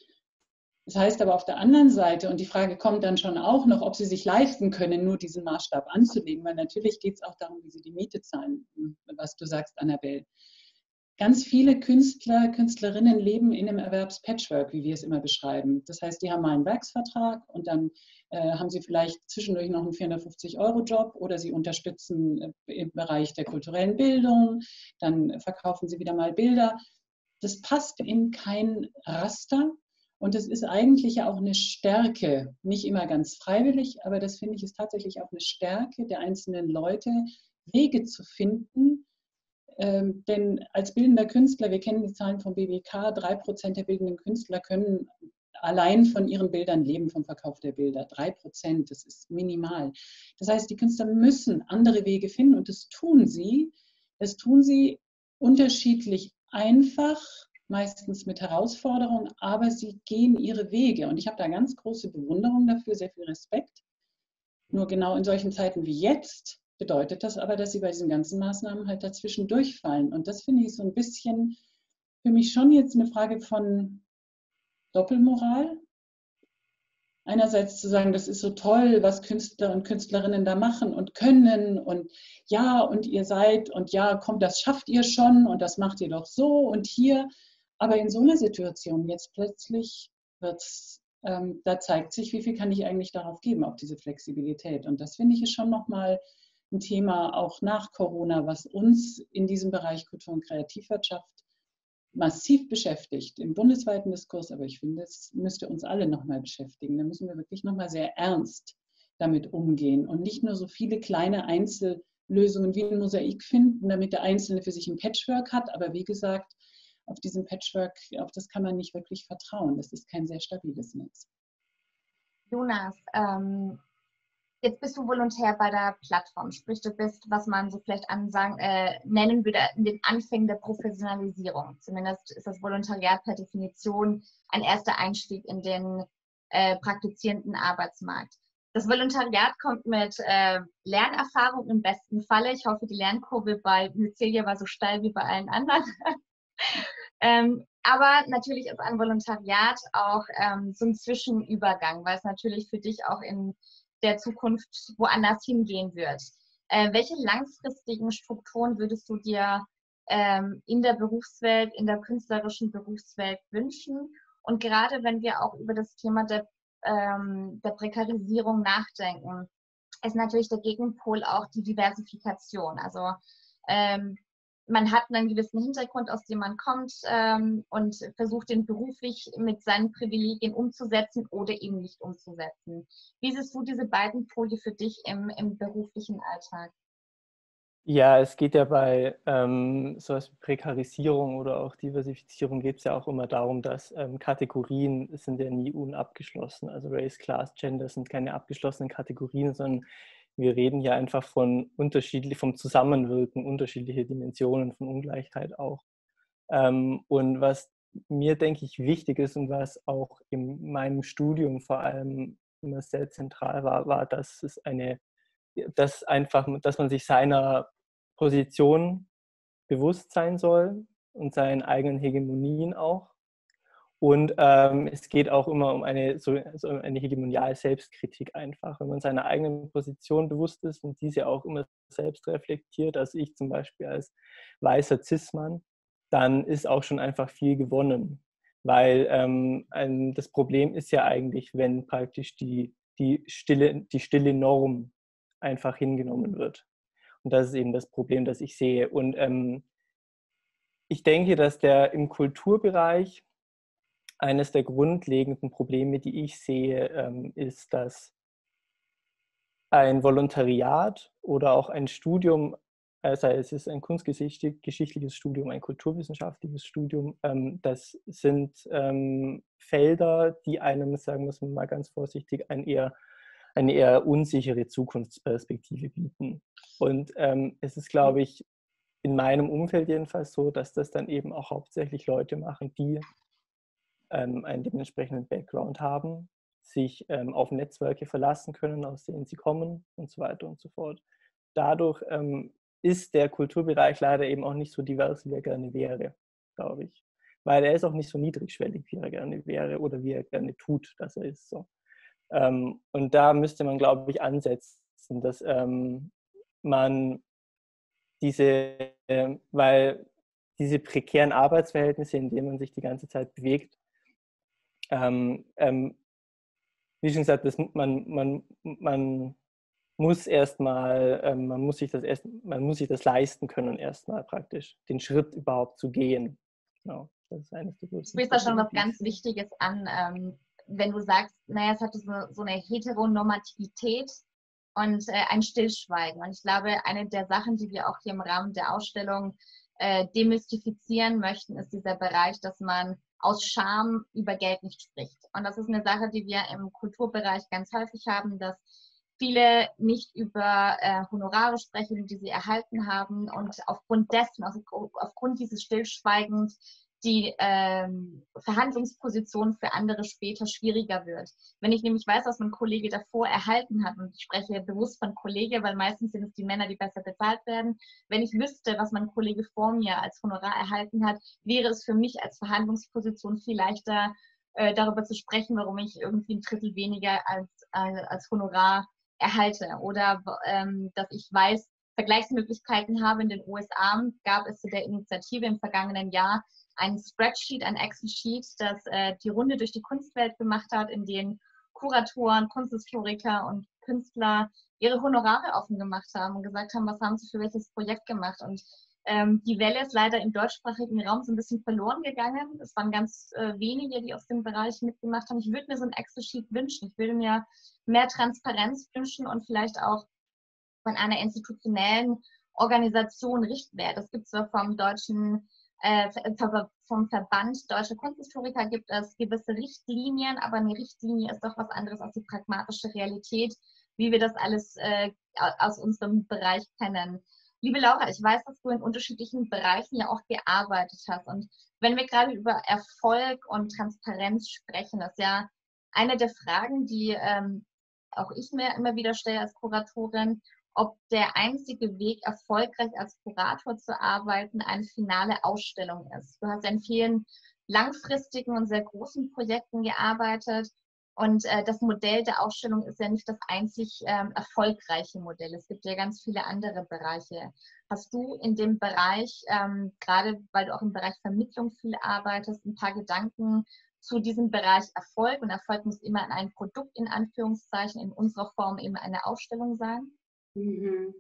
Das heißt aber auf der anderen Seite, und die Frage kommt dann schon auch noch, ob sie sich leisten können, nur diesen Maßstab anzulegen, weil natürlich geht es auch darum, wie sie die Miete zahlen, was du sagst, Annabelle. Ganz viele Künstler, Künstlerinnen leben in einem Erwerbspatchwork, wie wir es immer beschreiben. Das heißt, die haben mal einen Werksvertrag und dann äh, haben sie vielleicht zwischendurch noch einen vierhundertfünfzig-Euro-Job oder sie unterstützen im Bereich der kulturellen Bildung, dann verkaufen sie wieder mal Bilder. Das passt in kein Raster. Und das ist eigentlich ja auch eine Stärke, nicht immer ganz freiwillig, aber das finde ich ist tatsächlich auch eine Stärke der einzelnen Leute, Wege zu finden. Ähm, denn als bildender Künstler, wir kennen die Zahlen vom B W K, drei Prozent der bildenden Künstler können allein von ihren Bildern leben, vom Verkauf der Bilder. Drei Prozent, das ist minimal. Das heißt, die Künstler müssen andere Wege finden und das tun sie. Das tun sie unterschiedlich einfach, meistens mit Herausforderungen, aber sie gehen ihre Wege. Und ich habe da ganz große Bewunderung dafür, sehr viel Respekt. Nur genau in solchen Zeiten wie jetzt bedeutet das aber, dass sie bei diesen ganzen Maßnahmen halt dazwischen durchfallen. Und das finde ich so ein bisschen für mich schon jetzt eine Frage von Doppelmoral. Einerseits zu sagen, das ist so toll, was Künstler und Künstlerinnen da machen und können und ja, und ihr seid und ja, kommt, das schafft ihr schon und das macht ihr doch so und hier. Aber in so einer Situation jetzt plötzlich wird's, ähm, da zeigt sich, wie viel kann ich eigentlich darauf geben, auf diese Flexibilität. Und das finde ich ist schon nochmal ein Thema auch nach Corona, was uns in diesem Bereich Kultur- und Kreativwirtschaft massiv beschäftigt im bundesweiten Diskurs, aber ich finde, es müsste uns alle nochmal beschäftigen. Da müssen wir wirklich nochmal sehr ernst damit umgehen und nicht nur so viele kleine Einzellösungen wie ein Mosaik finden, damit der Einzelne für sich ein Patchwork hat, aber wie gesagt, auf diesem Patchwork, auf das kann man nicht wirklich vertrauen. Das ist kein sehr stabiles Netz. Jonas, ähm, jetzt bist du Volontär bei der Plattform, sprich du bist, was man so vielleicht ansagen, äh, nennen würde, in den Anfängen der Professionalisierung. Zumindest ist das Volontariat per Definition ein erster Einstieg in den äh, praktizierenden Arbeitsmarkt. Das Volontariat kommt mit äh, Lernerfahrung im besten Falle. Ich hoffe, die Lernkurve bei Mycelia war so steil wie bei allen anderen. ähm, aber natürlich ist ein Volontariat auch ähm, so ein Zwischenübergang, weil es natürlich für dich auch in der Zukunft woanders hingehen wird. Äh, welche langfristigen Strukturen würdest du dir ähm, in der Berufswelt, in der künstlerischen Berufswelt wünschen? Und gerade wenn wir auch über das Thema der, ähm, der Prekarisierung nachdenken, ist natürlich der Gegenpol auch die Diversifikation. Also ähm, man hat einen gewissen Hintergrund, aus dem man kommt ähm, und versucht, den beruflich mit seinen Privilegien umzusetzen oder eben nicht umzusetzen. Wie siehst du diese beiden Pole für dich im, im beruflichen Alltag? Ja, es geht ja bei ähm, sowas wie Prekarisierung oder auch Diversifizierung geht es ja auch immer darum, dass ähm, Kategorien sind ja nie unabgeschlossen. Also Race, Class, Gender sind keine abgeschlossenen Kategorien, sondern wir reden hier einfach von unterschiedlich, vom Zusammenwirken unterschiedlicher Dimensionen von Ungleichheit auch. Ähm, und was mir, denke ich, wichtig ist und was auch in meinem Studium vor allem immer sehr zentral war, war, dass es eine, dass einfach, dass man sich seiner Position bewusst sein soll und seinen eigenen Hegemonien auch. Und ähm, es geht auch immer um eine, so, so eine hegemoniale Selbstkritik einfach. Wenn man seiner eigenen Position bewusst ist und diese auch immer selbst reflektiert, also ich zum Beispiel als weißer Cis-Mann, dann ist auch schon einfach viel gewonnen. Weil ähm, ein, das Problem ist ja eigentlich, wenn praktisch die, die, stille, die stille Norm einfach hingenommen wird. Und das ist eben das Problem, das ich sehe. Und ähm, ich denke, dass der im Kulturbereich eines der grundlegenden Probleme, die ich sehe, ähm, ist, dass ein Volontariat oder auch ein Studium, äh, sei es ist ein kunstgeschichtliches Studium, ein kulturwissenschaftliches Studium, ähm, das sind ähm, Felder, die einem, sagen wir es mal ganz vorsichtig, ein eher, eine eher unsichere Zukunftsperspektive bieten. Und ähm, es ist, glaube ich, in meinem Umfeld jedenfalls so, dass das dann eben auch hauptsächlich Leute machen, die ähm, einen dementsprechenden Background haben, sich ähm, auf Netzwerke verlassen können, aus denen sie kommen und so weiter und so fort. Dadurch ähm, ist der Kulturbereich leider eben auch nicht so divers, wie er gerne wäre, glaube ich. Weil er ist auch nicht so niedrigschwellig, wie er gerne wäre oder wie er gerne tut, dass er ist. So. Ähm, und da müsste man, glaube ich, ansetzen, dass ähm, man diese, äh, weil diese prekären Arbeitsverhältnisse, in denen man sich die ganze Zeit bewegt, ähm, ähm, wie schon gesagt, das, man, man, man muss erstmal, ähm, man muss sich das erst, man muss sich das leisten können, erstmal praktisch, den Schritt überhaupt zu gehen. Genau, das ist eines der Du größten sprichst da schon Probleme, was die ich ganz sehe. Wichtiges an, ähm, wenn du sagst, naja, es hat so eine, so eine Heteronormativität und äh, ein Stillschweigen. Und ich glaube, eine der Sachen, die wir auch hier im Rahmen der Ausstellung äh, demystifizieren möchten, ist dieser Bereich, dass man aus Scham über Geld nicht spricht. Und das ist eine Sache, die wir im Kulturbereich ganz häufig haben, dass viele nicht über äh, Honorare sprechen, die sie erhalten haben und aufgrund dessen, also aufgrund dieses Stillschweigens, die ähm, Verhandlungsposition für andere später schwieriger wird. Wenn ich nämlich weiß, was mein Kollege davor erhalten hat, und ich spreche bewusst von Kollege, weil meistens sind es die Männer, die besser bezahlt werden, wenn ich wüsste, was mein Kollege vor mir als Honorar erhalten hat, wäre es für mich als Verhandlungsposition viel leichter, äh, darüber zu sprechen, warum ich irgendwie ein Drittel weniger als, äh, als Honorar erhalte. Oder ähm, dass ich weiß, Vergleichsmöglichkeiten habe. In den U S A gab es zu der Initiative im vergangenen Jahr ein Spreadsheet, ein Excel-Sheet, das äh, die Runde durch die Kunstwelt gemacht hat, in dem Kuratoren, Kunsthistoriker und Künstler ihre Honorare offen gemacht haben und gesagt haben, was haben sie für welches Projekt gemacht. Und ähm, die Welle ist leider im deutschsprachigen Raum so ein bisschen verloren gegangen. Es waren ganz äh, wenige, die aus dem Bereich mitgemacht haben. Ich würde mir so ein Excel-Sheet wünschen. Ich würde mir mehr Transparenz wünschen und vielleicht auch von einer institutionellen Organisation Richtwert. Es gibt zwar vom deutschen äh, vom Verband Deutsche Kunsthistoriker gibt es gewisse Richtlinien, aber eine Richtlinie ist doch was anderes als die pragmatische Realität, wie wir das alles äh, aus unserem Bereich kennen. Liebe Laura, ich weiß, dass du in unterschiedlichen Bereichen ja auch gearbeitet hast. Und wenn wir gerade über Erfolg und Transparenz sprechen, das ist ja eine der Fragen, die ähm, auch ich mir immer wieder stelle als Kuratorin, ob der einzige Weg, erfolgreich als Kurator zu arbeiten, eine finale Ausstellung ist. Du hast in vielen langfristigen und sehr großen Projekten gearbeitet und äh, das Modell der Ausstellung ist ja nicht das einzig ähm, erfolgreiche Modell. Es gibt ja ganz viele andere Bereiche. Hast du in dem Bereich, ähm, gerade weil du auch im Bereich Vermittlung viel arbeitest, ein paar Gedanken zu diesem Bereich Erfolg? Und Erfolg muss immer ein Produkt in Anführungszeichen, in unserer Form eben eine Ausstellung sein. Mhm.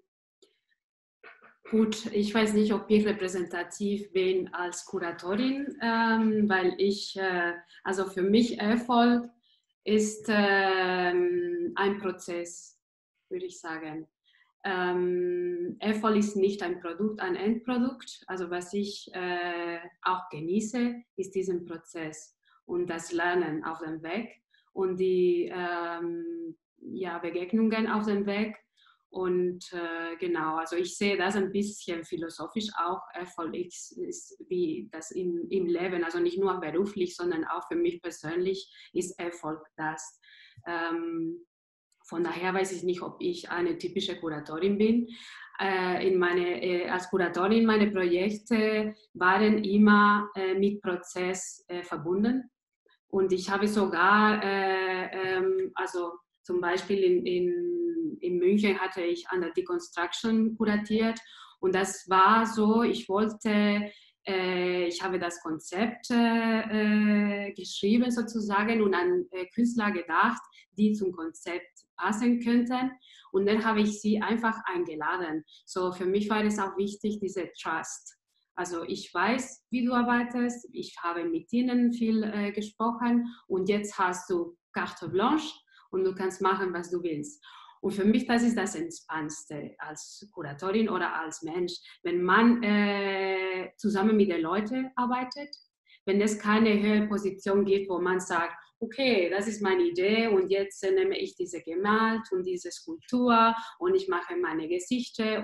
Gut, ich weiß nicht, ob ich repräsentativ bin als Kuratorin, ähm, weil ich, äh, also für mich Erfolg ist ähm, ein Prozess, würde ich sagen. Ähm, Erfolg ist nicht ein Produkt, ein Endprodukt. Also was ich äh, auch genieße, ist diesen Prozess und das Lernen auf dem Weg und die ähm, ja, Begegnungen auf dem Weg. Und äh, genau, also ich sehe das ein bisschen philosophisch auch. Erfolg ist, ist wie das im, im Leben, also nicht nur beruflich, sondern auch für mich persönlich ist Erfolg das. Ähm, Von daher weiß ich nicht, ob ich eine typische Kuratorin bin. Äh, in meine, äh, als Kuratorin, meine Projekte waren immer äh, mit Prozess äh, verbunden. Und ich habe sogar, äh, ähm, also zum Beispiel in, in, in München hatte ich an der Deconstruction kuratiert. Und das war so, ich wollte, äh, ich habe das Konzept äh, geschrieben sozusagen und an äh, Künstler gedacht, die zum Konzept passen könnten. Und dann habe ich sie einfach eingeladen. So, für mich war es auch wichtig, diese Trust. Also ich weiß, wie du arbeitest, ich habe mit ihnen viel äh, gesprochen und jetzt hast du carte blanche und du kannst machen, was du willst. Und für mich, das ist das Entspannendste als Kuratorin oder als Mensch, wenn man äh, zusammen mit den Leuten arbeitet, wenn es keine höhere Position gibt, wo man sagt, okay, das ist meine Idee und jetzt äh, nehme ich diese gemalt und diese Skulptur und ich mache meine Gesichter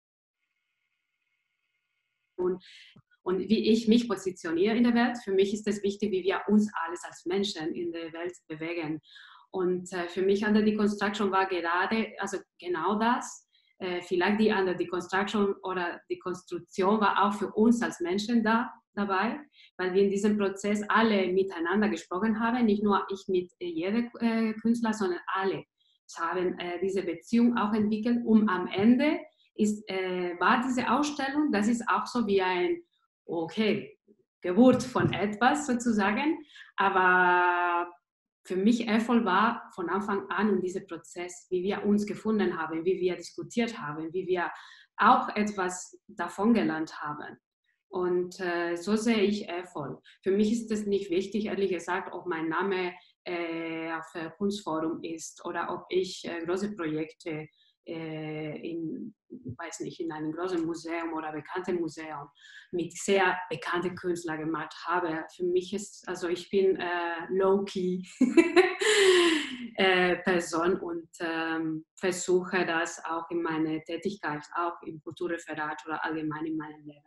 und, und wie ich mich positioniere in der Welt. Für mich ist es wichtig, wie wir uns alles als Menschen in der Welt bewegen. Und äh, für mich Under Deconstruction war gerade, also genau das. Äh, vielleicht die Under Deconstruction oder die Konstruktion war auch für uns als Menschen da, dabei, weil wir in diesem Prozess alle miteinander gesprochen haben, nicht nur ich mit äh, jedem äh, Künstler, sondern alle haben äh, diese Beziehung auch entwickelt, um am Ende ist, äh, war diese Ausstellung, das ist auch so wie ein, okay, Geburt von etwas sozusagen, aber für mich Erfolg war von Anfang an in diesem Prozess, wie wir uns gefunden haben, wie wir diskutiert haben, wie wir auch etwas davon gelernt haben. Und äh, so sehe ich Erfolg. Für mich ist es nicht wichtig, ehrlich gesagt, ob mein Name äh, auf der Kunstforum ist oder ob ich äh, große Projekte äh, in, weiß nicht, in einem großen Museum oder bekannten Museum mit sehr bekannten Künstlern gemacht habe. Für mich ist, also ich bin äh, low-key äh, Person und ähm, versuche das auch in meiner Tätigkeit, auch im Kulturreferat oder allgemein in meinem Leben.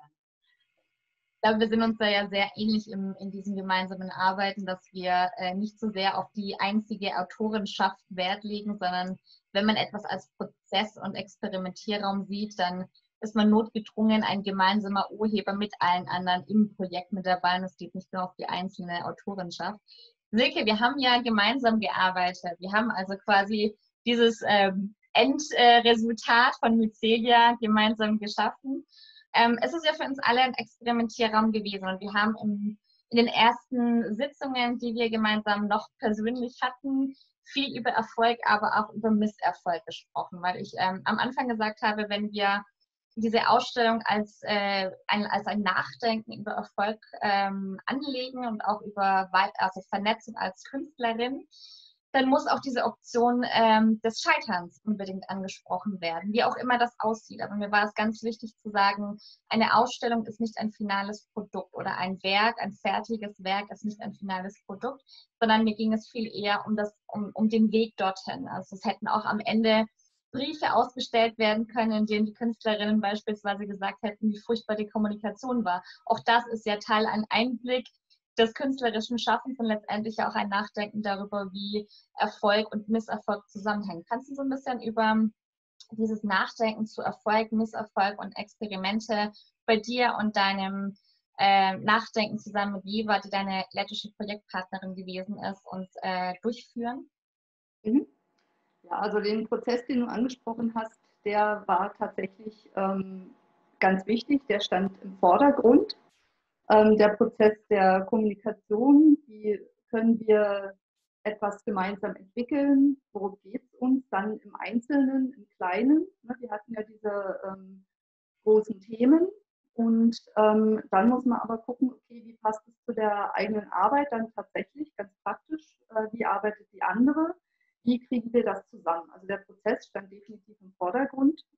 Ich glaube, wir sind uns da ja sehr ähnlich im, in diesem gemeinsamen Arbeiten, dass wir äh, nicht so sehr auf die einzige Autorenschaft Wert legen, sondern wenn man etwas als Prozess und Experimentierraum sieht, dann ist man notgedrungen ein gemeinsamer Urheber mit allen anderen im Projekt mit dabei. Und es geht nicht nur auf die einzelne Autorenschaft. Silke, wir haben ja gemeinsam gearbeitet. Wir haben also quasi dieses ähm, Endresultat von Mycelia gemeinsam geschaffen. Ähm, es ist ja für uns alle ein Experimentierraum gewesen und wir haben im, in den ersten Sitzungen, die wir gemeinsam noch persönlich hatten, viel über Erfolg, aber auch über Misserfolg gesprochen, weil ich ähm, am Anfang gesagt habe, wenn wir diese Ausstellung als, äh, ein, als ein Nachdenken über Erfolg ähm, anlegen und auch über also Vernetzung als Künstlerin, dann muss auch diese Option ähm, des Scheiterns unbedingt angesprochen werden, wie auch immer das aussieht. Aber mir war es ganz wichtig zu sagen, eine Ausstellung ist nicht ein finales Produkt oder ein Werk, ein fertiges Werk ist nicht ein finales Produkt, sondern mir ging es viel eher um, das, um, um den Weg dorthin. Also es hätten auch am Ende Briefe ausgestellt werden können, in denen die Künstlerinnen beispielsweise gesagt hätten, wie furchtbar die Kommunikation war. Auch das ist ja Teil ein Einblick des künstlerischen Schaffens und letztendlich auch ein Nachdenken darüber, wie Erfolg und Misserfolg zusammenhängen. Kannst du so ein bisschen über dieses Nachdenken zu Erfolg, Misserfolg und Experimente bei dir und deinem äh, Nachdenken zusammen mit Jeva, die deine lettische Projektpartnerin gewesen ist, uns äh, durchführen? Mhm. Ja, also den Prozess, den du angesprochen hast, der war tatsächlich ähm, ganz wichtig, der stand im Vordergrund. Ähm, der Prozess der Kommunikation, wie können wir etwas gemeinsam entwickeln, worum geht es uns dann im Einzelnen, im Kleinen. Ne? Wir hatten ja diese ähm, großen Themen und ähm, dann muss man aber gucken, okay, wie passt es zu der eigenen Arbeit dann tatsächlich, ganz praktisch, äh, wie arbeitet die andere, wie kriegen wir das zusammen. Also der Prozess stand definitiv im Vordergrund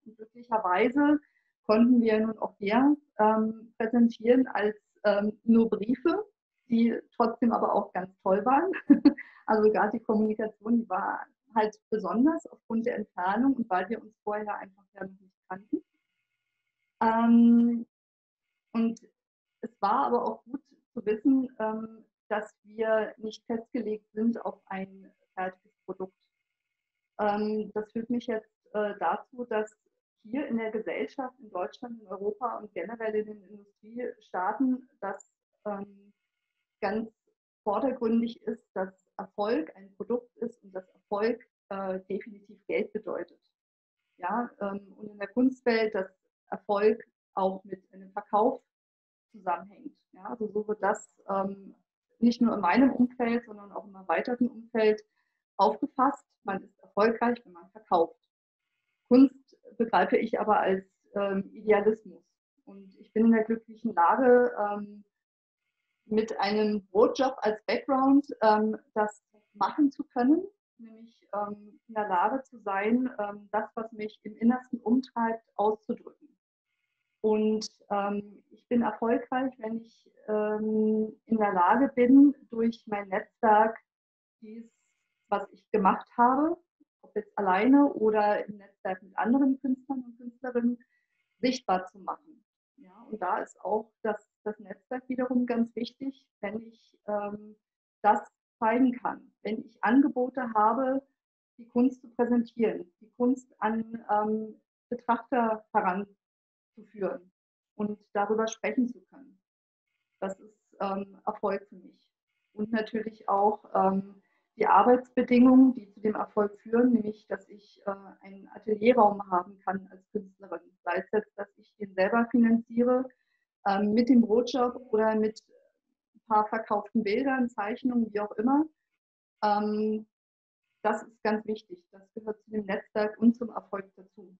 glücklicherweise konnten wir nun auch mehr ähm, präsentieren als ähm, nur Briefe, die trotzdem aber auch ganz toll waren. Also gerade die Kommunikation, die war halt besonders aufgrund der Entfernung und weil wir uns vorher einfach ja noch nicht kannten. Ähm, und es war aber auch gut zu wissen, ähm, dass wir nicht festgelegt sind auf ein fertiges Produkt. Ähm, das führt mich jetzt äh, dazu, dass hier in der Gesellschaft, in Deutschland, in Europa und generell in den Industriestaaten, das ähm, ganz vordergründig ist, dass Erfolg ein Produkt ist und dass Erfolg äh, definitiv Geld bedeutet. Ja, ähm, und in der Kunstwelt, dass Erfolg auch mit einem Verkauf zusammenhängt. Ja, also so wird das ähm, nicht nur in meinem Umfeld, sondern auch im erweiterten Umfeld aufgefasst. Man ist erfolgreich, wenn man verkauft. Kunst begreife ich aber als ähm, Idealismus. Und ich bin in der glücklichen Lage, ähm, mit einem Brotjob als Background ähm, das machen zu können, nämlich ähm, in der Lage zu sein, ähm, das, was mich im Innersten umtreibt, auszudrücken. Und ähm, ich bin erfolgreich, wenn ich ähm, in der Lage bin, durch mein Netzwerk dies, was ich gemacht habe, ob jetzt alleine oder im Netzwerk mit anderen Künstlern und Künstlerinnen, sichtbar zu machen. Ja, und da ist auch das, das Netzwerk wiederum ganz wichtig, wenn ich ähm, das zeigen kann, wenn ich Angebote habe, die Kunst zu präsentieren, die Kunst an ähm, Betrachter heranzuführen und darüber sprechen zu können. Das ist ähm, Erfolg für mich. Und natürlich auch ähm, die Arbeitsbedingungen, die zu dem Erfolg führen, nämlich, dass ich äh, einen Atelierraum haben kann als Künstlerin. Sei es jetzt, dass ich den selber finanziere, ähm, mit dem Brotjob oder mit ein paar verkauften Bildern, Zeichnungen, wie auch immer. Ähm, das ist ganz wichtig. Das gehört zu dem Netzwerk und zum Erfolg dazu.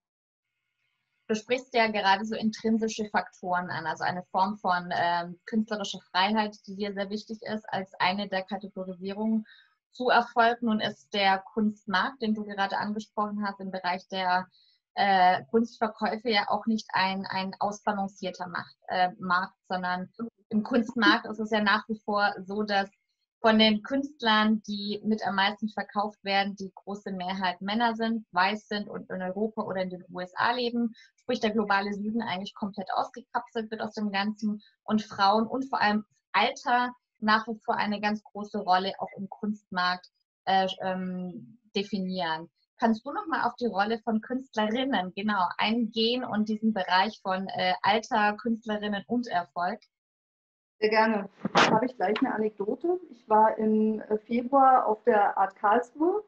Du sprichst ja gerade so intrinsische Faktoren an, also eine Form von ähm, künstlerischer Freiheit, die dir sehr wichtig ist, als eine der Kategorisierungen zu Erfolg. Nun ist der Kunstmarkt, den du gerade angesprochen hast, im Bereich der äh, Kunstverkäufe ja auch nicht ein, ein ausbalancierter Macht, äh, Markt, sondern im Kunstmarkt ist es ja nach wie vor so, dass von den Künstlern, die mit am meisten verkauft werden, die große Mehrheit Männer sind, weiß sind und in Europa oder in den U S A leben. Sprich, der globale Süden eigentlich komplett ausgekapselt wird aus dem Ganzen und Frauen und vor allem Alter nach wie vor eine ganz große Rolle auch im Kunstmarkt äh, ähm, definieren. Kannst du noch mal auf die Rolle von Künstlerinnen genau eingehen und diesen Bereich von äh, Alter, Künstlerinnen und Erfolg? Sehr gerne. Da habe ich gleich eine Anekdote. Ich war im Februar auf der Art Karlsruhe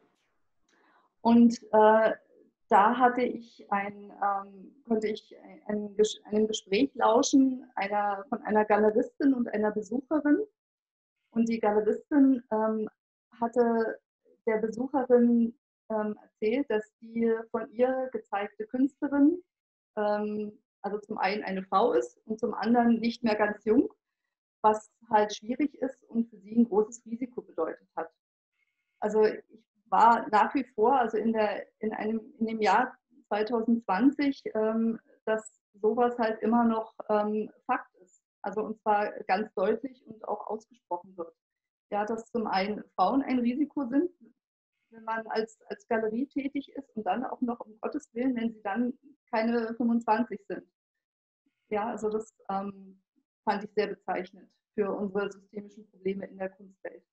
und äh, da hatte ich ein, ähm, konnte ich ein, einem Gespräch lauschen einer, von einer Galeristin und einer Besucherin. Und die Galeristin ähm, hatte der Besucherin ähm, erzählt, dass die von ihr gezeigte Künstlerin, ähm, also zum einen eine Frau ist und zum anderen nicht mehr ganz jung, was halt schwierig ist und für sie ein großes Risiko bedeutet hat. Also ich war nach wie vor, also in, der, in, einem, in dem Jahr zwanzig zwanzig, ähm, dass sowas halt immer noch ähm, Fakt ist. Also und zwar ganz deutlich und auch ausgesprochen wird. Ja, dass zum einen Frauen ein Risiko sind, wenn man als, als Galerie tätig ist und dann auch noch, um Gottes Willen, wenn sie dann keine fünfundzwanzig sind. Ja, also das ähm, fand ich sehr bezeichnend für unsere systemischen Probleme in der Kunstwelt.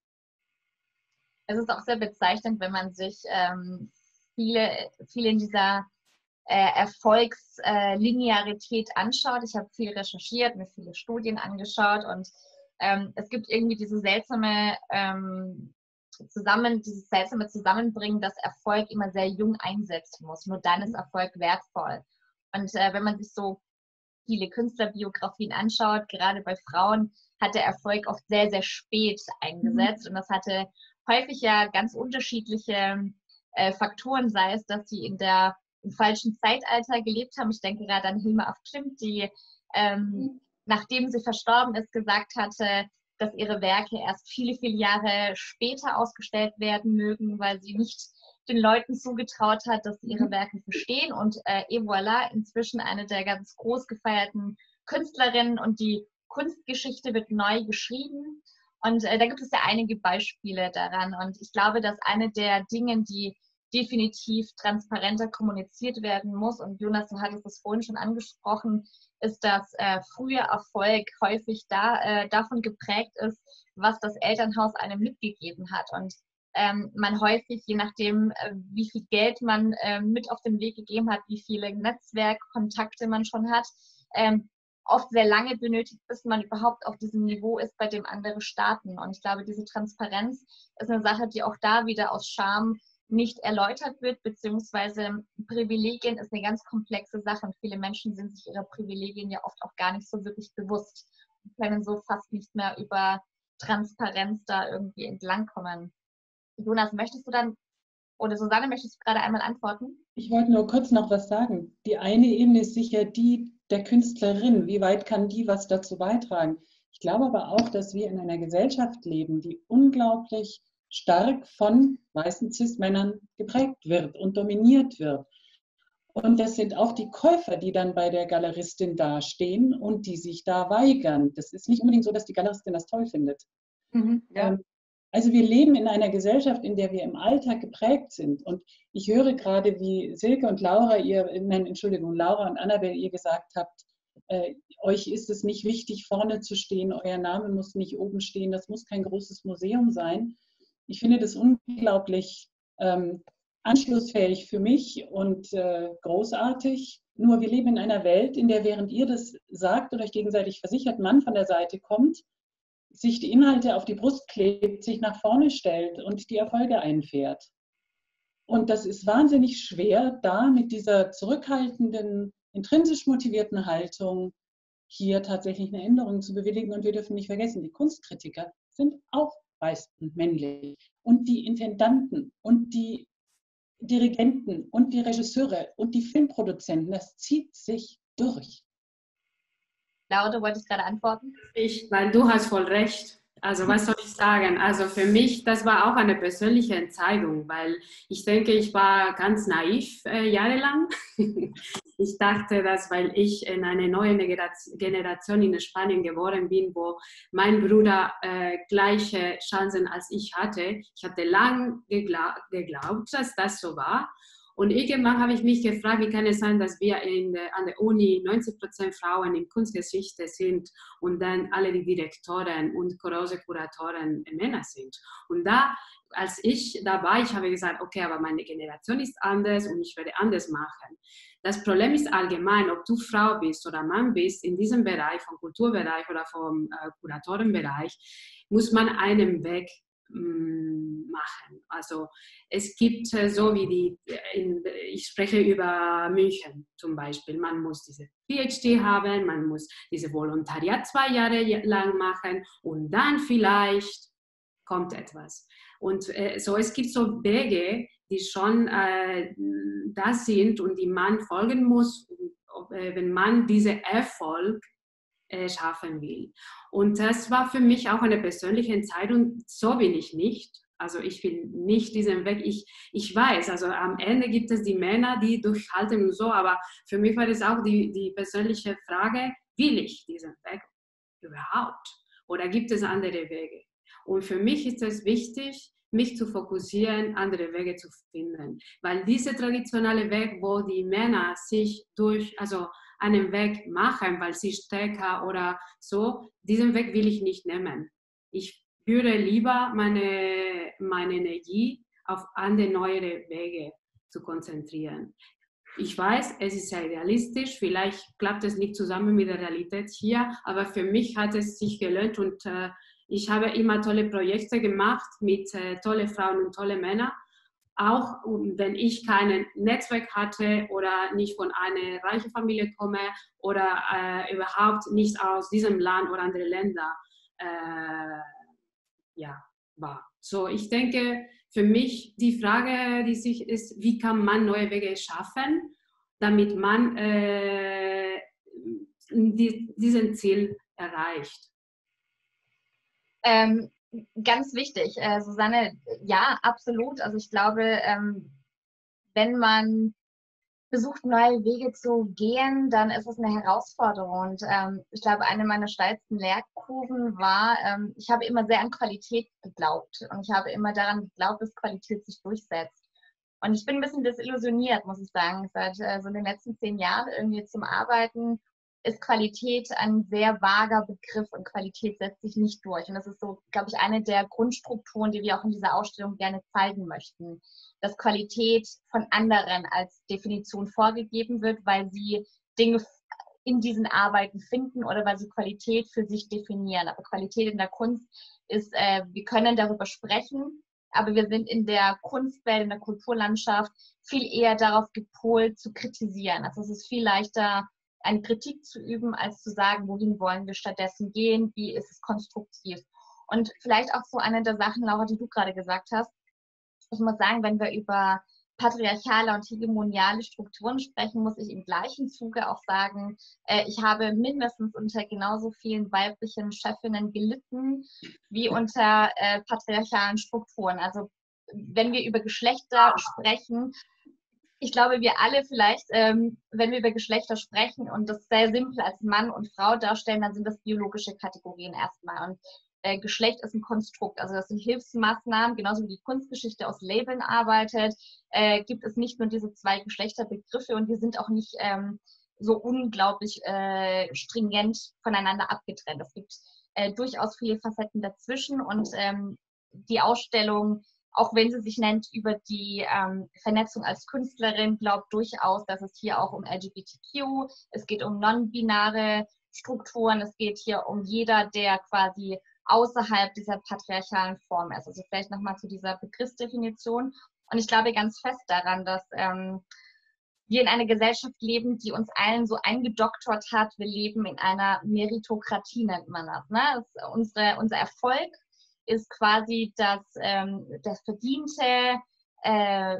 Es ist auch sehr bezeichnend, wenn man sich ähm, viele, viele in dieser äh, Erfolgslinearität äh, anschaut. Ich habe viel recherchiert, mir viele Studien angeschaut und ähm, es gibt irgendwie diese seltsame ähm, zusammen, dieses seltsame Zusammenbringen, dass Erfolg immer sehr jung einsetzen muss. Nur dann ist Erfolg wertvoll. Und äh, wenn man sich so viele Künstlerbiografien anschaut, gerade bei Frauen, hat der Erfolg oft sehr, sehr spät eingesetzt. Mhm. Und das hatte häufig ja ganz unterschiedliche äh, Faktoren, sei es, dass sie in der, im falschen Zeitalter gelebt haben. Ich denke gerade an Hilma af Klint, die, ähm, mhm. nachdem sie verstorben ist, gesagt hatte, dass ihre Werke erst viele, viele Jahre später ausgestellt werden mögen, weil sie nicht den Leuten zugetraut hat, dass sie ihre Werke verstehen. Und äh, et voilà, inzwischen eine der ganz groß gefeierten Künstlerinnen und die Kunstgeschichte wird neu geschrieben. Und äh, da gibt es ja einige Beispiele daran. Und ich glaube, dass eine der Dinge, die definitiv transparenter kommuniziert werden muss, und Jonas, du hattest es vorhin schon angesprochen, ist, dass äh, früher Erfolg häufig da, äh, davon geprägt ist, was das Elternhaus einem mitgegeben hat. Und ähm, man häufig, je nachdem, äh, wie viel Geld man äh, mit auf den Weg gegeben hat, wie viele Netzwerkkontakte man schon hat, ähm, oft sehr lange benötigt, bis man überhaupt auf diesem Niveau ist, bei dem andere starten. Und ich glaube, diese Transparenz ist eine Sache, die auch da wieder aus Scham nicht erläutert wird, beziehungsweise Privilegien ist eine ganz komplexe Sache und viele Menschen sind sich ihrer Privilegien ja oft auch gar nicht so wirklich bewusst und können so fast nicht mehr über Transparenz da irgendwie entlangkommen. Jonas, möchtest du dann, oder Susanne, möchtest du gerade einmal antworten? Ich wollte nur kurz noch was sagen. Die eine Ebene ist sicher die der Künstlerin. Wie weit kann die was dazu beitragen? Ich glaube aber auch, dass wir in einer Gesellschaft leben, die unglaublich stark von weißen Cis-Männern geprägt wird und dominiert wird. Und das sind auch die Käufer, die dann bei der Galeristin dastehen und die sich da weigern. Das ist nicht unbedingt so, dass die Galeristin das toll findet. Mhm, ja. Ähm, also wir leben in einer Gesellschaft, in der wir im Alltag geprägt sind. Und ich höre gerade, wie Silke und Laura, ihr, nein, Entschuldigung, Laura und Annabel, ihr gesagt habt, äh, euch ist es nicht wichtig, vorne zu stehen, euer Name muss nicht oben stehen, das muss kein großes Museum sein. Ich finde das unglaublich ähm, anschlussfähig für mich und äh, großartig. Nur wir leben in einer Welt, in der, während ihr das sagt und euch gegenseitig versichert, Mann von der Seite kommt, sich die Inhalte auf die Brust klebt, sich nach vorne stellt und die Erfolge einfährt. Und das ist wahnsinnig schwer, da mit dieser zurückhaltenden, intrinsisch motivierten Haltung hier tatsächlich eine Änderung zu bewilligen. Und wir dürfen nicht vergessen, die Kunstkritiker sind auch weiß und männlich. Und die Intendanten und die Dirigenten und die Regisseure und die Filmproduzenten, das zieht sich durch. Laura, du wolltest gerade antworten? Ich, weil du hast voll recht. Also was soll ich sagen? Also für mich, das war auch eine persönliche Entscheidung, weil ich denke, ich war ganz naiv äh, jahrelang. Ich dachte, dass weil ich in eine neue Generation in Spanien geboren bin, wo mein Bruder äh, gleiche Chancen als ich hatte. Ich hatte lange gegla geglaubt, dass das so war. Und irgendwann habe ich mich gefragt, wie kann es sein, dass wir in der, an der Uni neunzig Prozent Frauen in Kunstgeschichte sind und dann alle die Direktoren und große Kuratoren Männer sind. Und da, als ich da war, ich habe gesagt, okay, aber meine Generation ist anders und ich werde anders machen. Das Problem ist allgemein, ob du Frau bist oder Mann bist, in diesem Bereich, vom Kulturbereich oder vom äh, Kuratorenbereich, muss man einen Weg machen. Also es gibt äh, so wie die, in, ich spreche über München zum Beispiel, man muss diese PhD haben, man muss diese Volontariat zwei Jahre lang machen und dann vielleicht kommt etwas. Und äh, so es gibt so Wege, die schon äh, da sind und die man folgen muss, äh, wenn man diesen Erfolg schaffen will. Und das war für mich auch eine persönliche Entscheidung, so bin ich nicht. Also ich will nicht diesen Weg, ich, ich weiß, also am Ende gibt es die Männer, die durchhalten und so, aber für mich war das auch die, die persönliche Frage, will ich diesen Weg überhaupt? Oder gibt es andere Wege? Und für mich ist es wichtig, mich zu fokussieren, andere Wege zu finden. Weil dieser traditionelle Weg, wo die Männer sich durch, also einen Weg machen, weil sie stärker oder so, diesen Weg will ich nicht nehmen. Ich würde lieber meine, meine Energie auf andere neue Wege zu konzentrieren. Ich weiß, es ist sehr realistisch, vielleicht klappt es nicht zusammen mit der Realität hier, aber für mich hat es sich gelohnt und äh, ich habe immer tolle Projekte gemacht mit äh, tollen Frauen und tollen Männern. Auch wenn ich kein Netzwerk hatte oder nicht von einer reichen Familie komme oder äh, überhaupt nicht aus diesem Land oder anderen Ländern äh, ja, war. So, ich denke, für mich die Frage, die sich ist, wie kann man neue Wege schaffen, damit man äh, die, diesen Ziel erreicht. Ähm, ganz wichtig, äh, Susanne, ja, absolut. Also ich glaube, ähm, wenn man versucht, neue Wege zu gehen, dann ist es eine Herausforderung. Und ähm, ich glaube, eine meiner steilsten Lehrkurven war, ähm, ich habe immer sehr an Qualität geglaubt. Und ich habe immer daran geglaubt, dass Qualität sich durchsetzt. Und ich bin ein bisschen desillusioniert, muss ich sagen. Seit äh, so in den letzten zehn Jahren irgendwie zum Arbeiten ist Qualität ein sehr vager Begriff und Qualität setzt sich nicht durch. Und das ist so, glaube ich, eine der Grundstrukturen, die wir auch in dieser Ausstellung gerne zeigen möchten. Dass Qualität von anderen als Definition vorgegeben wird, weil sie Dinge in diesen Arbeiten finden oder weil sie Qualität für sich definieren. Aber Qualität in der Kunst ist, äh, wir können darüber sprechen, aber wir sind in der Kunstwelt, in der Kulturlandschaft viel eher darauf gepolt, zu kritisieren. Also es ist viel leichter, eine Kritik zu üben, als zu sagen, wohin wollen wir stattdessen gehen, wie ist es konstruktiv. Und vielleicht auch so eine der Sachen, Laura, die du gerade gesagt hast. Ich muss sagen, wenn wir über patriarchale und hegemoniale Strukturen sprechen, muss ich im gleichen Zuge auch sagen, äh, ich habe mindestens unter genauso vielen weiblichen Chefinnen gelitten, wie unter äh, patriarchalen Strukturen. Also wenn wir über Geschlechter sprechen, ich glaube, wir alle vielleicht, ähm, wenn wir über Geschlechter sprechen und das sehr simpel als Mann und Frau darstellen, dann sind das biologische Kategorien erstmal. Und äh, Geschlecht ist ein Konstrukt, also das sind Hilfsmaßnahmen, genauso wie die Kunstgeschichte aus Labeln arbeitet, äh, gibt es nicht nur diese zwei Geschlechterbegriffe und die sind auch nicht ähm, so unglaublich äh, stringent voneinander abgetrennt. Es gibt äh, durchaus viele Facetten dazwischen und ähm, die Ausstellung, auch wenn sie sich nennt über die ähm, Vernetzung als Künstlerin, glaubt durchaus, dass es hier auch um L G B T Q, es geht um non-binäre Strukturen, es geht hier um jeder, der quasi außerhalb dieser patriarchalen Form ist. Also vielleicht nochmal zu dieser Begriffsdefinition. Und ich glaube ganz fest daran, dass ähm, wir in einer Gesellschaft leben, die uns allen so eingedoktort hat. Wir leben in einer Meritokratie, nennt man das. Ne? Das unsere, unser Erfolg ist quasi das, ähm, das verdiente äh,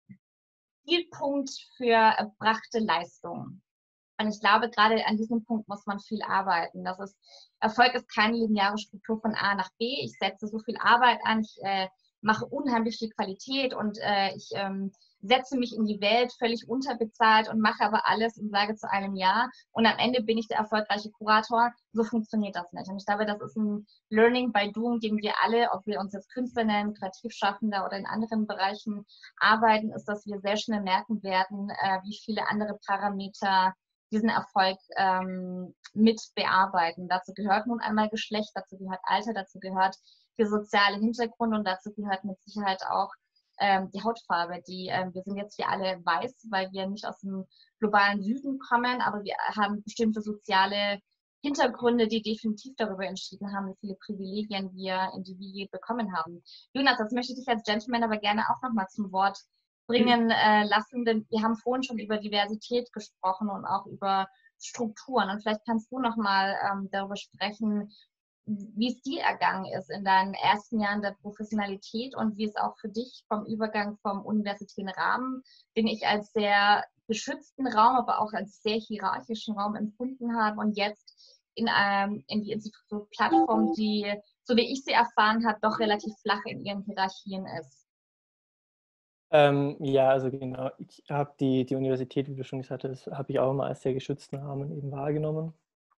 Zielpunkt für erbrachte Leistung. Und ich glaube, gerade an diesem Punkt muss man viel arbeiten. Das ist, Erfolg ist keine lineare Struktur von A nach B. Ich setze so viel Arbeit an, ich äh, mache unheimlich viel Qualität und äh, ich ähm, setze mich in die Welt völlig unterbezahlt und mache aber alles und sage zu einem Ja. Und am Ende bin ich der erfolgreiche Kurator. So funktioniert das nicht. Und ich glaube, das ist ein Learning by Doing, den wir alle, ob wir uns jetzt Künstler nennen, Kreativschaffender oder in anderen Bereichen arbeiten, ist, dass wir sehr schnell merken werden, äh, wie viele andere Parameter diesen Erfolg ähm, mit bearbeiten. Dazu gehört nun einmal Geschlecht, dazu gehört Alter, dazu gehört der soziale Hintergrund und dazu gehört mit Sicherheit auch ähm, die Hautfarbe. Die, ähm, wir sind jetzt hier alle weiß, weil wir nicht aus dem globalen Süden kommen, aber wir haben bestimmte soziale Hintergründe, die definitiv darüber entschieden haben, wie viele Privilegien wir individuell bekommen haben. Jonas, das möchte ich dich als Gentleman aber gerne auch nochmal zum Wort bringen äh, lassen, denn wir haben vorhin schon über Diversität gesprochen und auch über Strukturen. Und vielleicht kannst du noch mal ähm, darüber sprechen, wie es dir ergangen ist in deinen ersten Jahren der Professionalität und wie es auch für dich vom Übergang vom universitären Rahmen, den ich als sehr geschützten Raum, aber auch als sehr hierarchischen Raum empfunden habe und jetzt in, ähm, in die Institutsplattform, die, so wie ich sie erfahren habe, doch relativ flach in ihren Hierarchien ist. Ähm, ja, also genau. Ich habe die, die Universität, wie du schon gesagt hast, habe ich auch mal als sehr geschützten Rahmen eben wahrgenommen.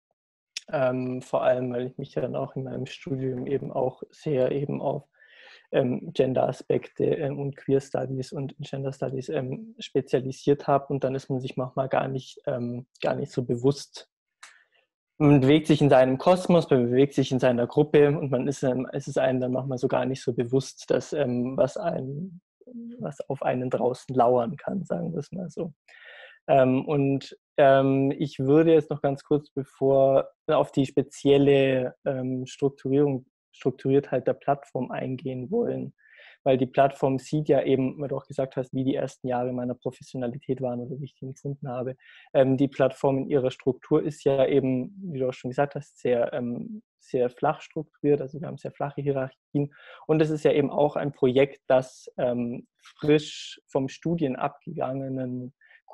Ähm, vor allem, weil ich mich dann auch in meinem Studium eben auch sehr eben auf ähm, Gender-Aspekte ähm, und Queer Studies und Gender Studies ähm, spezialisiert habe und dann ist man sich manchmal gar nicht, ähm, gar nicht so bewusst. Man bewegt sich in seinem Kosmos, man bewegt sich in seiner Gruppe und man ist, ähm, es ist einem dann manchmal so gar nicht so bewusst, dass ähm, was einem was auf einen draußen lauern kann, sagen wir es mal so. Ähm, und ähm, ich würde jetzt noch ganz kurz, bevor auf die spezielle ähm, Strukturierung, Strukturiertheit der Plattform eingehen wollen, weil die Plattform sieht ja eben, wie du auch gesagt hast, wie die ersten Jahre meiner Professionalität waren oder wie ich die empfunden habe. Ähm, die Plattform in ihrer Struktur ist ja eben, wie du auch schon gesagt hast, sehr, ähm, sehr flach strukturiert, also wir haben sehr flache Hierarchien und es ist ja eben auch ein Projekt, das ähm, frisch vom Studien abgegangenen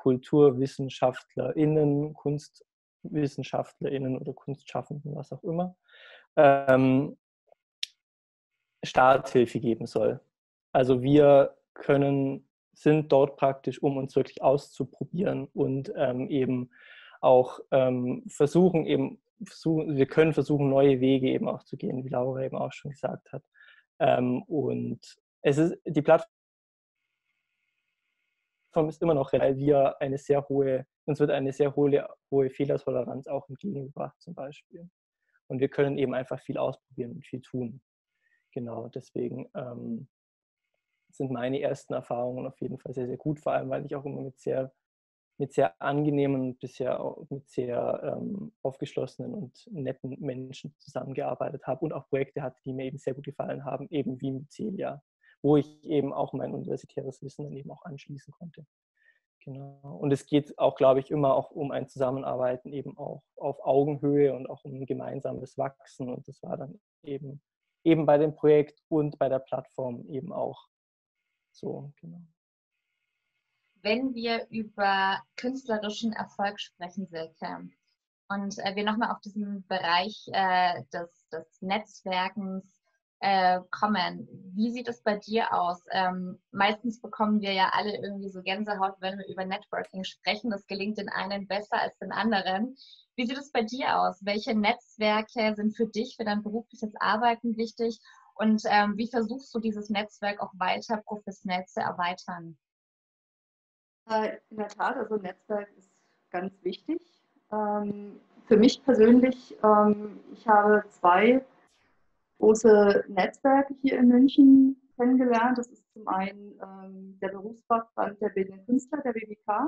KulturwissenschaftlerInnen, KunstwissenschaftlerInnen oder Kunstschaffenden, was auch immer, ähm, Starthilfe geben soll. Also wir können sind dort praktisch, um uns wirklich auszuprobieren und ähm, eben auch ähm, versuchen, eben versuchen, wir können versuchen, neue Wege eben auch zu gehen, wie Laura eben auch schon gesagt hat. Ähm, und es ist, die Plattform ist immer noch, weil wir eine sehr hohe, uns wird eine sehr hohe, hohe Fehlertoleranz auch entgegengebracht zum Beispiel. Und wir können eben einfach viel ausprobieren und viel tun. Genau, deswegen ähm, sind meine ersten Erfahrungen auf jeden Fall sehr, sehr gut, vor allem, weil ich auch immer mit sehr, mit sehr angenehmen und bisher auch mit sehr ähm, aufgeschlossenen und netten Menschen zusammengearbeitet habe und auch Projekte hatte, die mir eben sehr gut gefallen haben, eben wie Mycelia, wo ich eben auch mein universitäres Wissen dann eben auch anschließen konnte. Genau. Und es geht auch, glaube ich, immer auch um ein Zusammenarbeiten eben auch auf Augenhöhe und auch um ein gemeinsames Wachsen. Und das war dann eben, eben bei dem Projekt und bei der Plattform eben auch so. Genau. Wenn wir über künstlerischen Erfolg sprechen, Silke, und äh, wir nochmal auf diesen Bereich äh, des, des Netzwerkens äh, kommen, wie sieht es bei dir aus? Ähm, meistens bekommen wir ja alle irgendwie so Gänsehaut, wenn wir über Networking sprechen. Das gelingt den einen besser als den anderen. Wie sieht es bei dir aus? Welche Netzwerke sind für dich, für dein berufliches Arbeiten wichtig? Und ähm, wie versuchst du dieses Netzwerk auch weiter professionell zu erweitern? In der Tat, also Netzwerk ist ganz wichtig. Ähm, für mich persönlich, ähm, ich habe zwei große Netzwerke hier in München kennengelernt. Das ist zum einen ähm, der Berufsfachverband der Bildenden Künstler, der B B K,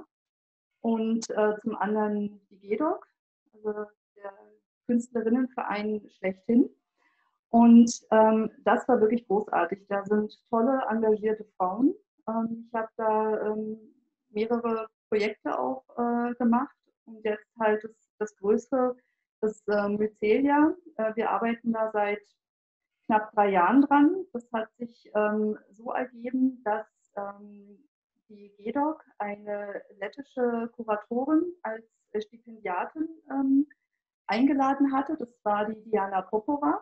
und äh, zum anderen die G E D O C, also der Künstlerinnenverein schlechthin. Und ähm, das war wirklich großartig. Da sind tolle, engagierte Frauen. Ähm, ich habe da ähm, mehrere Projekte auch äh, gemacht und jetzt halt das, das Größte, das äh, Mycelia. Äh, wir arbeiten da seit knapp drei Jahren dran. Das hat sich ähm, so ergeben, dass ähm, die G E D O C eine lettische Kuratorin als Stipendiatin ähm, eingeladen hatte. Das war die Diana Popova,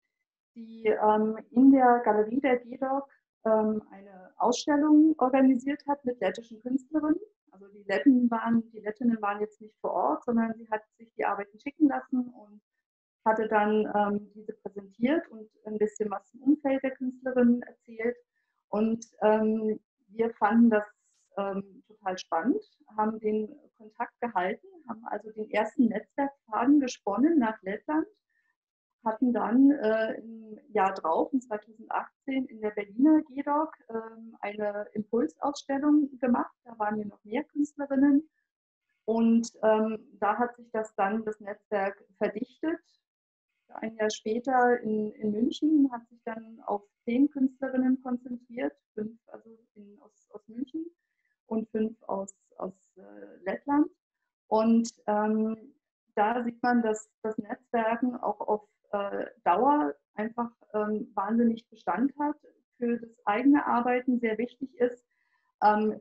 die ähm, in der Galerie der G E D O C ähm, eine Ausstellung organisiert hat mit lettischen Künstlerinnen. Also die Letten waren, die Lettinnen waren jetzt nicht vor Ort, sondern sie hat sich die Arbeiten schicken lassen und hatte dann ähm, diese präsentiert und ein bisschen was zum Umfeld der Künstlerin erzählt. Und ähm, wir fanden das ähm, total spannend, haben den Kontakt gehalten, haben also den ersten Netzwerkfaden gesponnen nach Lettland, hatten dann äh, im Jahr drauf, in zweitausendachtzehn, in der Berliner G E D O C äh, eine Impulsausstellung gemacht. Da waren wir noch mehr Künstlerinnen. Und ähm, da hat sich das dann, das Netzwerk verdichtet. Ein Jahr später in, in München hat sich dann auf zehn Künstlerinnen konzentriert, fünf also in, aus, aus München und fünf aus, aus äh, Lettland. Und ähm, da sieht man, dass das Netzwerken auch auf äh, Dauer einfach ähm, wahnsinnig Bestand hat, für das eigene Arbeiten sehr wichtig ist, ähm,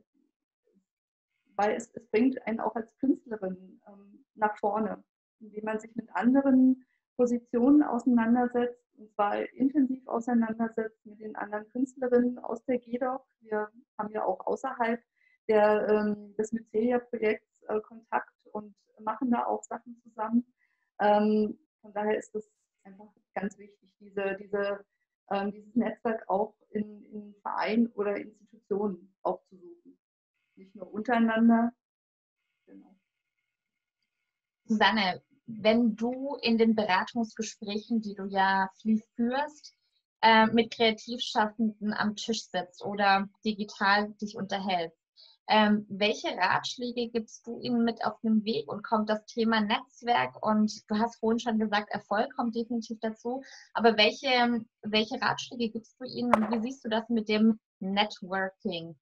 weil es, es bringt einen auch als Künstlerin ähm, nach vorne, indem man sich mit anderen Positionen auseinandersetzt, und zwar intensiv auseinandersetzt mit den anderen Künstlerinnen aus der G E D O C. Wir haben ja auch außerhalb der, ähm, des Mycelia-Projekts äh, Kontakt und machen da auch Sachen zusammen. Ähm, von daher ist es einfach ganz wichtig, diese, diese, ähm, dieses Netzwerk auch in, in Vereinen oder Institutionen aufzusuchen. Nicht nur untereinander. Genau. Susanne, wenn du in den Beratungsgesprächen, die du ja viel führst, äh, mit Kreativschaffenden am Tisch sitzt oder digital dich unterhältst, ähm, welche Ratschläge gibst du ihnen mit auf den Weg, und kommt das Thema Netzwerk, und du hast vorhin schon gesagt, Erfolg kommt definitiv dazu, aber welche, welche Ratschläge gibst du ihnen und wie siehst du das mit dem Networking?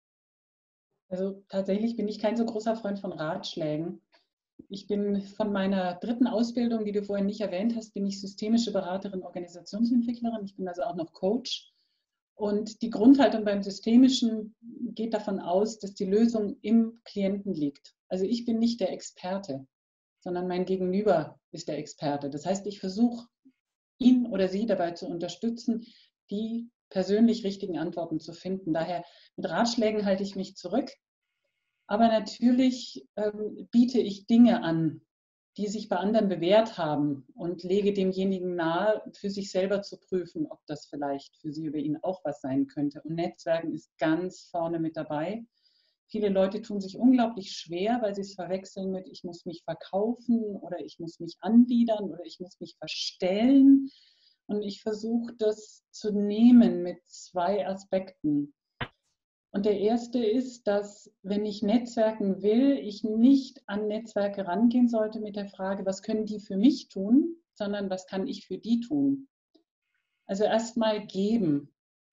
Also tatsächlich bin ich kein so großer Freund von Ratschlägen. Ich bin von meiner dritten Ausbildung, die du vorhin nicht erwähnt hast, bin ich systemische Beraterin, Organisationsentwicklerin. Ich bin also auch noch Coach. Und die Grundhaltung beim Systemischen geht davon aus, dass die Lösung im Klienten liegt. Also ich bin nicht der Experte, sondern mein Gegenüber ist der Experte. Das heißt, ich versuche, ihn oder sie dabei zu unterstützen, die persönlich richtigen Antworten zu finden. Daher mit Ratschlägen halte ich mich zurück. Aber natürlich ähm, biete ich Dinge an, die sich bei anderen bewährt haben und lege demjenigen nahe, für sich selber zu prüfen, ob das vielleicht für sie oder ihn auch was sein könnte. Und Netzwerken ist ganz vorne mit dabei. Viele Leute tun sich unglaublich schwer, weil sie es verwechseln mit, ich muss mich verkaufen oder ich muss mich anbiedern oder ich muss mich verstellen. Und ich versuche das zu nehmen mit zwei Aspekten. Und der erste ist, dass, wenn ich netzwerken will, ich nicht an Netzwerke rangehen sollte mit der Frage, was können die für mich tun, sondern was kann ich für die tun. Also erstmal geben.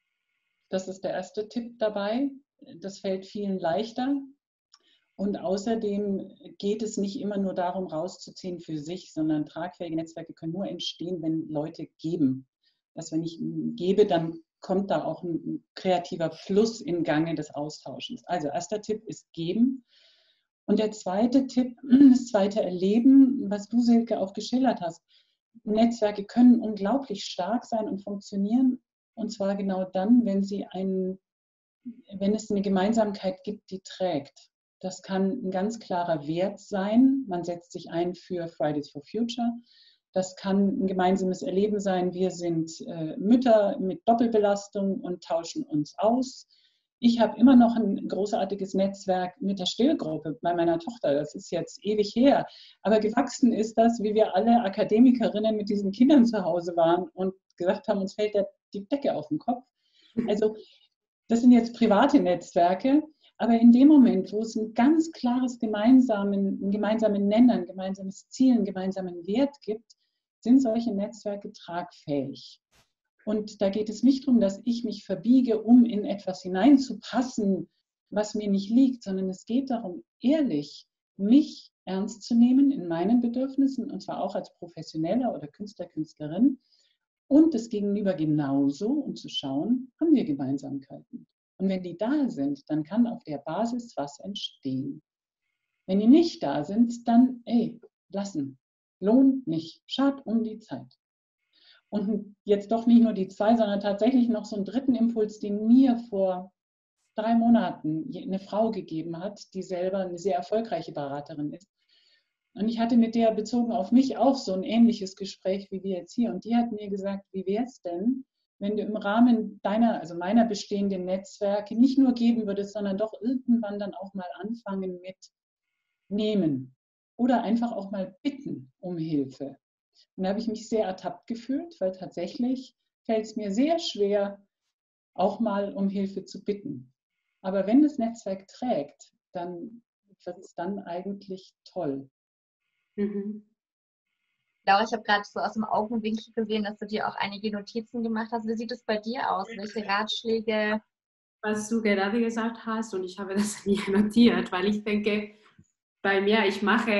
Das ist der erste Tipp dabei. Das fällt vielen leichter. Und außerdem geht es nicht immer nur darum, rauszuziehen für sich, sondern tragfähige Netzwerke können nur entstehen, wenn Leute geben. Dass wenn ich gebe, dann kommt da auch ein kreativer Fluss im Gange des Austauschens. Also erster Tipp ist geben. Und der zweite Tipp, das zweite Erleben, was du, Silke, auch geschildert hast. Netzwerke können unglaublich stark sein und funktionieren. Und zwar genau dann, wenn, sie ein, wenn es eine Gemeinsamkeit gibt, die trägt. Das kann ein ganz klarer Wert sein. Man setzt sich ein für Fridays for Future. Das kann ein gemeinsames Erleben sein. Wir sind äh, Mütter mit Doppelbelastung und tauschen uns aus. Ich habe immer noch ein großartiges Netzwerk mit der Stillgruppe bei meiner Tochter. Das ist jetzt ewig her. Aber gewachsen ist das, wie wir alle Akademikerinnen mit diesen Kindern zu Hause waren und gesagt haben, uns fällt die Decke auf den Kopf. Also das sind jetzt private Netzwerke. Aber in dem Moment, wo es ein ganz klares gemeinsamen, einen gemeinsamen Nenner, ein gemeinsames Ziel, einen gemeinsamen Wert gibt, sind solche Netzwerke tragfähig. Und da geht es nicht darum, dass ich mich verbiege, um in etwas hineinzupassen, was mir nicht liegt, sondern es geht darum, ehrlich mich ernst zu nehmen in meinen Bedürfnissen, und zwar auch als Professioneller oder Künstler, Künstlerin, und das Gegenüber genauso, um zu schauen, haben wir Gemeinsamkeiten. Und wenn die da sind, dann kann auf der Basis was entstehen. Wenn die nicht da sind, dann, ey, lassen. Lohnt nicht. Schad um die Zeit. Und jetzt doch nicht nur die zwei, sondern tatsächlich noch so einen dritten Impuls, den mir vor drei Monaten eine Frau gegeben hat, die selber eine sehr erfolgreiche Beraterin ist. Und ich hatte mit der bezogen auf mich auch so ein ähnliches Gespräch wie wir jetzt hier. Und die hat mir gesagt, wie wäre es denn, wenn du im Rahmen deiner, also meiner bestehenden Netzwerke nicht nur geben würdest, sondern doch irgendwann dann auch mal anfangen mit nehmen oder einfach auch mal bitten um Hilfe. Und da habe ich mich sehr ertappt gefühlt, weil tatsächlich fällt es mir sehr schwer, auch mal um Hilfe zu bitten. Aber wenn das Netzwerk trägt, dann wird es dann eigentlich toll. Mhm. Laura, ich habe gerade so aus dem Augenwinkel gesehen, dass du dir auch einige Notizen gemacht hast. Wie sieht es bei dir aus? Welche Ratschläge? Was du gerade gesagt hast, und ich habe das mir notiert, weil ich denke, bei mir, ich mache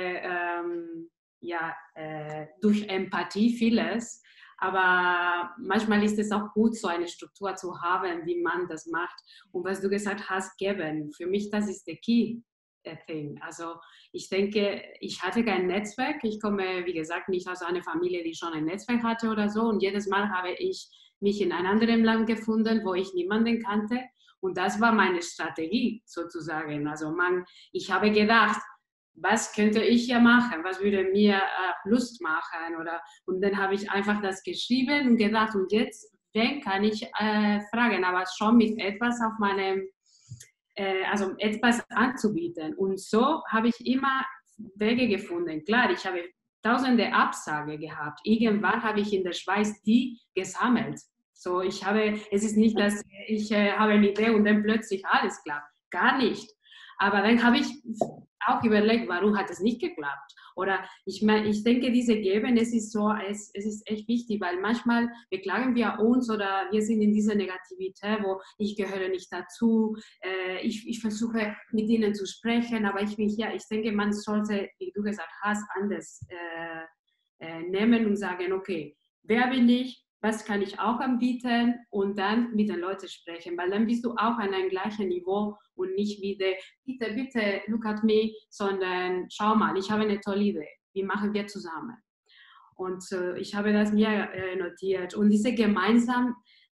ähm, ja, äh, durch Empathie vieles, aber manchmal ist es auch gut, so eine Struktur zu haben, wie man das macht. Und was du gesagt hast, geben, für mich das ist der Key thing. Also ich denke, ich hatte kein Netzwerk. Ich komme, wie gesagt, nicht aus einer Familie, die schon ein Netzwerk hatte oder so. Und jedes Mal habe ich mich in einem anderen Land gefunden, wo ich niemanden kannte. Und das war meine Strategie sozusagen. Also man, ich habe gedacht, was könnte ich hier machen? Was würde mir äh, Lust machen? Oder, und dann habe ich einfach das geschrieben und gedacht, und jetzt, wen kann ich äh, fragen? Aber schon mit etwas auf meinem, äh, also etwas anzubieten. Und so habe ich immer Wege gefunden. Klar, ich habe tausende Absagen gehabt. Irgendwann habe ich in der Schweiz die gesammelt. So, ich habe, es ist nicht, dass ich äh, habe eine Idee und dann plötzlich alles klappt. Gar nicht. Aber dann habe ich auch überlegt, warum hat es nicht geklappt? Oder ich meine, ich denke, diese Geben, es ist so, es, es ist echt wichtig, weil manchmal beklagen wir uns oder wir sind in dieser Negativität, wo ich gehöre nicht dazu, äh, ich, ich versuche mit ihnen zu sprechen, aber ich bin hier, ich denke, man sollte, wie du gesagt hast, anders äh, äh, nehmen und sagen, okay, wer bin ich? Was kann ich auch anbieten und dann mit den Leuten sprechen, weil dann bist du auch an einem gleichen Niveau und nicht wieder, bitte, bitte, look at me, sondern schau mal, ich habe eine tolle Idee, wie machen wir zusammen? Und äh, ich habe das mir äh, notiert und diese gemeinsam,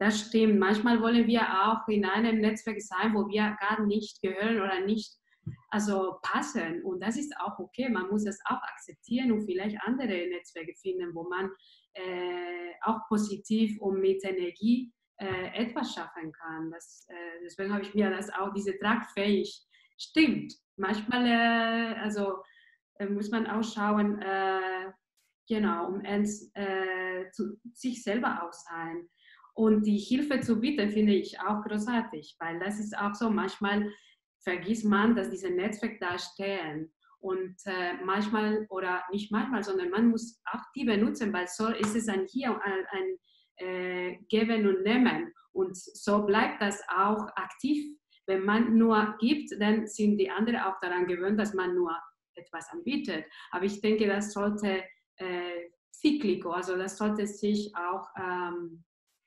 das stimmt. Manchmal wollen wir auch in einem Netzwerk sein, wo wir gar nicht gehören oder nicht also passen. Und das ist auch okay. Man muss das auch akzeptieren und vielleicht andere Netzwerke finden, wo man äh, auch positiv und mit Energie äh, etwas schaffen kann. Das, äh, deswegen habe ich mir das auch, diese tragfähig, stimmt. Manchmal äh, also, äh, muss man auch schauen, äh, genau, um ernst, äh, zu sich selber auch sein. Und die Hilfe zu bieten, finde ich auch großartig, weil das ist auch so, manchmal vergisst man, dass diese Netzwerke da stehen. Und äh, manchmal, oder nicht manchmal, sondern man muss auch die benutzen, weil so ist es ein Hier, ein, ein äh, Geben und Nehmen. Und so bleibt das auch aktiv. Wenn man nur gibt, dann sind die anderen auch daran gewöhnt, dass man nur etwas anbietet. Aber ich denke, das sollte äh, zyklico, also das sollte sich auch ähm,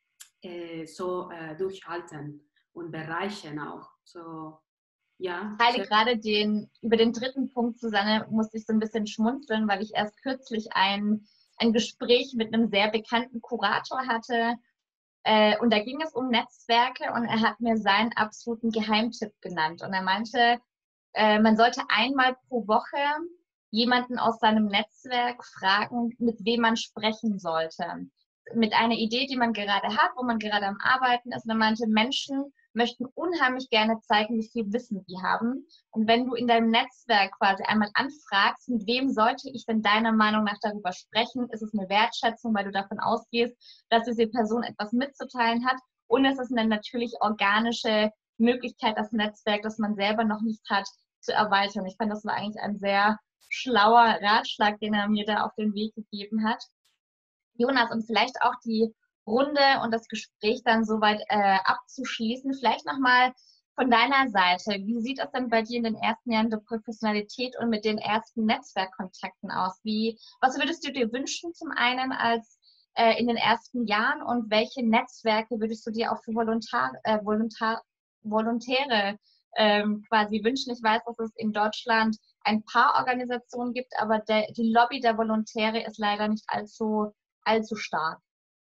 äh, so äh, durchhalten und bereichern auch. So, ja. Ich teile gerade den, über den dritten Punkt, Susanne, musste ich so ein bisschen schmunzeln, weil ich erst kürzlich ein, ein Gespräch mit einem sehr bekannten Kurator hatte. Äh, und da ging es um Netzwerke und er hat mir seinen absoluten Geheimtipp genannt. Und er meinte, äh, man sollte einmal pro Woche jemanden aus seinem Netzwerk fragen, mit wem man sprechen sollte. Mit einer Idee, die man gerade hat, wo man gerade am Arbeiten ist. Und er meinte, Menschen möchten unheimlich gerne zeigen, wie viel Wissen sie haben. Und wenn du in deinem Netzwerk quasi einmal anfragst, mit wem sollte ich denn deiner Meinung nach darüber sprechen, ist es eine Wertschätzung, weil du davon ausgehst, dass diese Person etwas mitzuteilen hat. Und es ist eine natürlich organische Möglichkeit, das Netzwerk, das man selber noch nicht hat, zu erweitern. Ich fand, das war eigentlich ein sehr schlauer Ratschlag, den er mir da auf den Weg gegeben hat. Jonas, und vielleicht auch die Runde und das Gespräch dann soweit äh, abzuschließen. Vielleicht nochmal von deiner Seite. Wie sieht es denn bei dir in den ersten Jahren der Professionalität und mit den ersten Netzwerkkontakten aus? Wie, was würdest du dir wünschen zum einen als äh, in den ersten Jahren und welche Netzwerke würdest du dir auch für Volontar, äh, Volontar, Volontäre ähm, quasi wünschen? Ich weiß, dass es in Deutschland ein paar Organisationen gibt, aber der, die Lobby der Volontäre ist leider nicht allzu, allzu stark.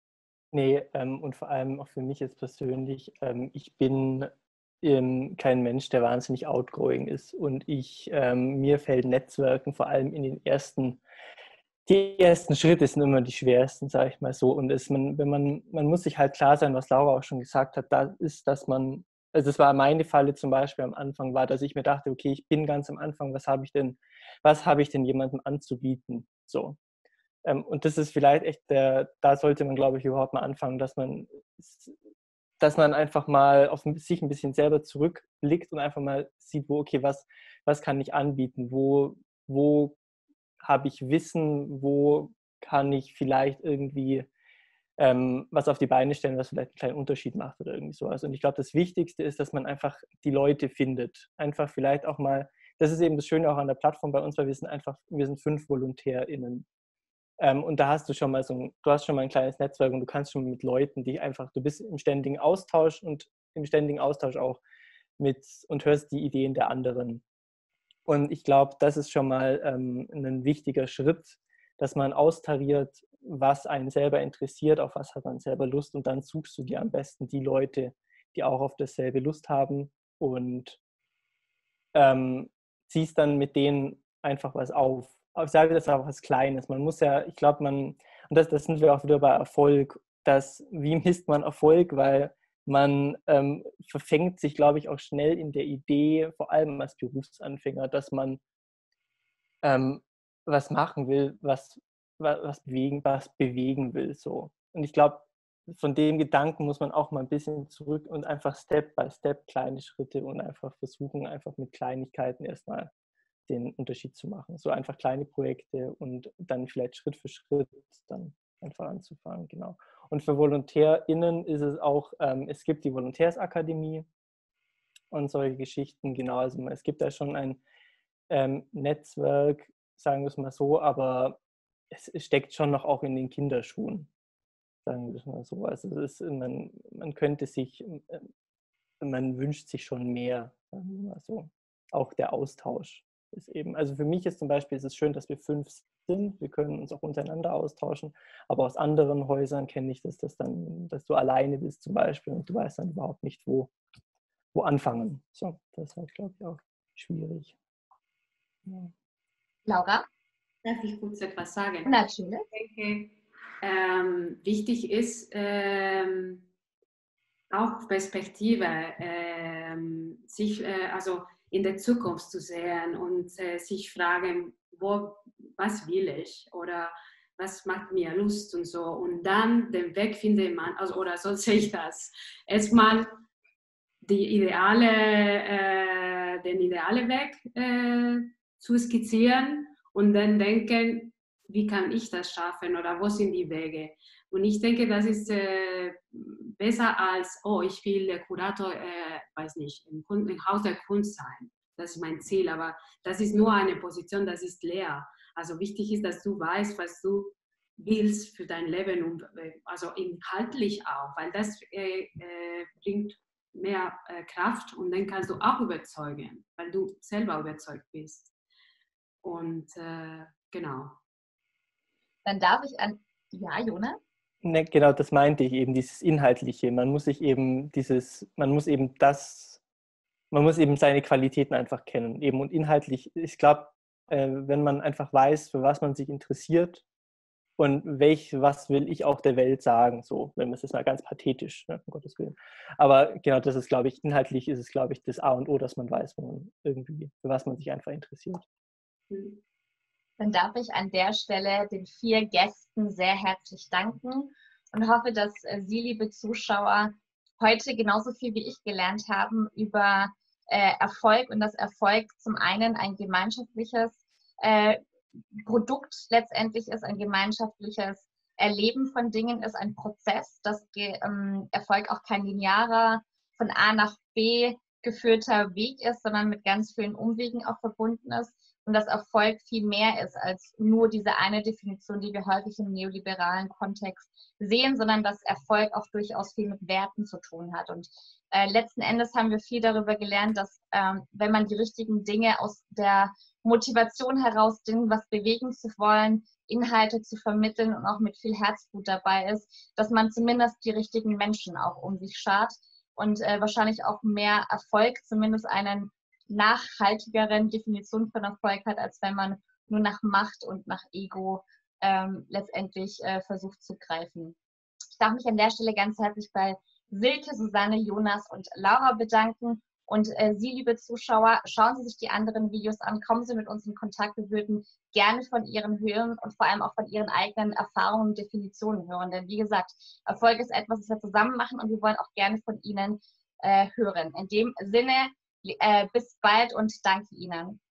Nee, ähm, und vor allem auch für mich jetzt persönlich, ähm, ich bin ähm, kein Mensch, der wahnsinnig outgoing ist. Und ich, ähm, mir fällt Netzwerken vor allem in den ersten, die ersten Schritte sind immer die schwersten, sage ich mal so. Und es, man, wenn man, man muss sich halt klar sein, was Laura auch schon gesagt hat, da ist, dass man, also es war meine Falle zum Beispiel am Anfang, war, dass ich mir dachte, okay, ich bin ganz am Anfang, was habe ich denn, was habe ich denn jemandem anzubieten? So. Und das ist vielleicht echt der, da sollte man, glaube ich, überhaupt mal anfangen, dass man, dass man einfach mal auf sich ein bisschen selber zurückblickt und einfach mal sieht, wo, okay, was, was kann ich anbieten, wo, wo habe ich Wissen, wo kann ich vielleicht irgendwie ähm, was auf die Beine stellen, was vielleicht einen kleinen Unterschied macht oder irgendwie sowas. Und ich glaube, das Wichtigste ist, dass man einfach die Leute findet. Einfach vielleicht auch mal, das ist eben das Schöne auch an der Plattform bei uns, weil wir sind einfach, wir sind fünf VolontärInnen. Ähm, und da hast du schon mal so ein, du hast schon mal ein kleines Netzwerk und du kannst schon mit Leuten, die einfach, du bist im ständigen Austausch und im ständigen Austausch auch mit und hörst die Ideen der anderen. Und ich glaube, das ist schon mal ähm, ein wichtiger Schritt, dass man austariert, was einen selber interessiert, auf was hat man selber Lust und dann suchst du dir am besten die Leute, die auch auf dasselbe Lust haben und ähm, ziehst dann mit denen einfach was auf. Ich sage das auch was Kleines. Man muss ja, ich glaube, man, und das, das sind wir auch wieder bei Erfolg, dass, wie misst man Erfolg, weil man ähm, verfängt sich, glaube ich, auch schnell in der Idee, vor allem als Berufsanfänger, dass man ähm, was machen will, was, was, bewegen, was bewegen will. So. Und ich glaube, von dem Gedanken muss man auch mal ein bisschen zurück und einfach Step by Step kleine Schritte und einfach versuchen, einfach mit Kleinigkeiten erstmal den Unterschied zu machen. So einfach kleine Projekte und dann vielleicht Schritt für Schritt dann einfach anzufangen, genau. Und für VolontärInnen ist es auch, ähm, es gibt die Volontärsakademie und solche Geschichten, genau. Also es gibt da schon ein ähm, Netzwerk, sagen wir es mal so, aber es, es steckt schon noch auch in den Kinderschuhen, sagen wir es mal so. Also es ist, man, man könnte sich, man wünscht sich schon mehr, sagen wir mal so. Auch der Austausch. ist eben, also für mich ist zum Beispiel, es ist schön, dass wir fünf sind, wir können uns auch untereinander austauschen, aber aus anderen Häusern kenne ich das, dass, dann, dass du alleine bist zum Beispiel und du weißt dann überhaupt nicht, wo, wo anfangen. So, das ist halt, glaube ich, auch schwierig. Ja. Laura? Darf ich kurz etwas sagen? Natürlich. Ich denke, ähm, wichtig ist ähm, auch Perspektive, ähm, sich äh, also in der Zukunft zu sehen und äh, sich fragen, wo, was will ich oder was macht mir Lust und so. Und dann den Weg findet man, also, oder so sehe ich das. Erstmal die ideale, äh, den idealen Weg äh, zu skizzieren und dann denken, wie kann ich das schaffen oder wo sind die Wege? Und ich denke, das ist äh, besser als, oh, ich will der Kurator, äh, weiß nicht, im, im Haus der Kunst sein. Das ist mein Ziel, aber das ist nur eine Position, das ist leer. Also wichtig ist, dass du weißt, was du willst für dein Leben und also inhaltlich auch, weil das äh, äh, bringt mehr äh, Kraft und dann kannst du auch überzeugen, weil du selber überzeugt bist. Und äh, genau. Dann darf ich an, ja, Jonas? Ne, genau, das meinte ich eben, dieses Inhaltliche. Man muss sich eben dieses, man muss eben das, man muss eben seine Qualitäten einfach kennen. Eben und inhaltlich, ich glaube, äh, wenn man einfach weiß, für was man sich interessiert und welch, was will ich auch der Welt sagen, so, wenn man es jetzt mal ganz pathetisch, ne, um Gottes Willen. Aber genau, das ist, glaube ich, inhaltlich ist es, glaube ich, das A und O, dass man weiß, wo man irgendwie, für was man sich einfach interessiert. Mhm. Dann darf ich an der Stelle den vier Gästen sehr herzlich danken und hoffe, dass Sie, liebe Zuschauer, heute genauso viel wie ich gelernt haben über äh, Erfolg und dass Erfolg zum einen ein gemeinschaftliches äh, Produkt letztendlich ist, ein gemeinschaftliches Erleben von Dingen ist, ein Prozess, dass ähm, Erfolg auch kein linearer, von A nach B geführter Weg ist, sondern mit ganz vielen Umwegen auch verbunden ist. Und dass Erfolg viel mehr ist als nur diese eine Definition, die wir häufig im neoliberalen Kontext sehen, sondern dass Erfolg auch durchaus viel mit Werten zu tun hat. Und äh, letzten Endes haben wir viel darüber gelernt, dass ähm, wenn man die richtigen Dinge aus der Motivation heraus, Dinge was bewegen zu wollen, Inhalte zu vermitteln und auch mit viel Herzblut dabei ist, dass man zumindest die richtigen Menschen auch um sich schart und äh, wahrscheinlich auch mehr Erfolg, zumindest einen nachhaltigeren Definition von Erfolg hat, als wenn man nur nach Macht und nach Ego ähm, letztendlich äh, versucht zu greifen. Ich darf mich an der Stelle ganz herzlich bei Silke, Susanne, Jonas und Laura bedanken. Und äh, Sie, liebe Zuschauer, schauen Sie sich die anderen Videos an, kommen Sie mit uns in Kontakt. Wir würden gerne von Ihren hören und vor allem auch von Ihren eigenen Erfahrungen und Definitionen hören. Denn wie gesagt, Erfolg ist etwas, das wir zusammen machen und wir wollen auch gerne von Ihnen äh, hören. In dem Sinne, Äh, bis bald und danke Ihnen.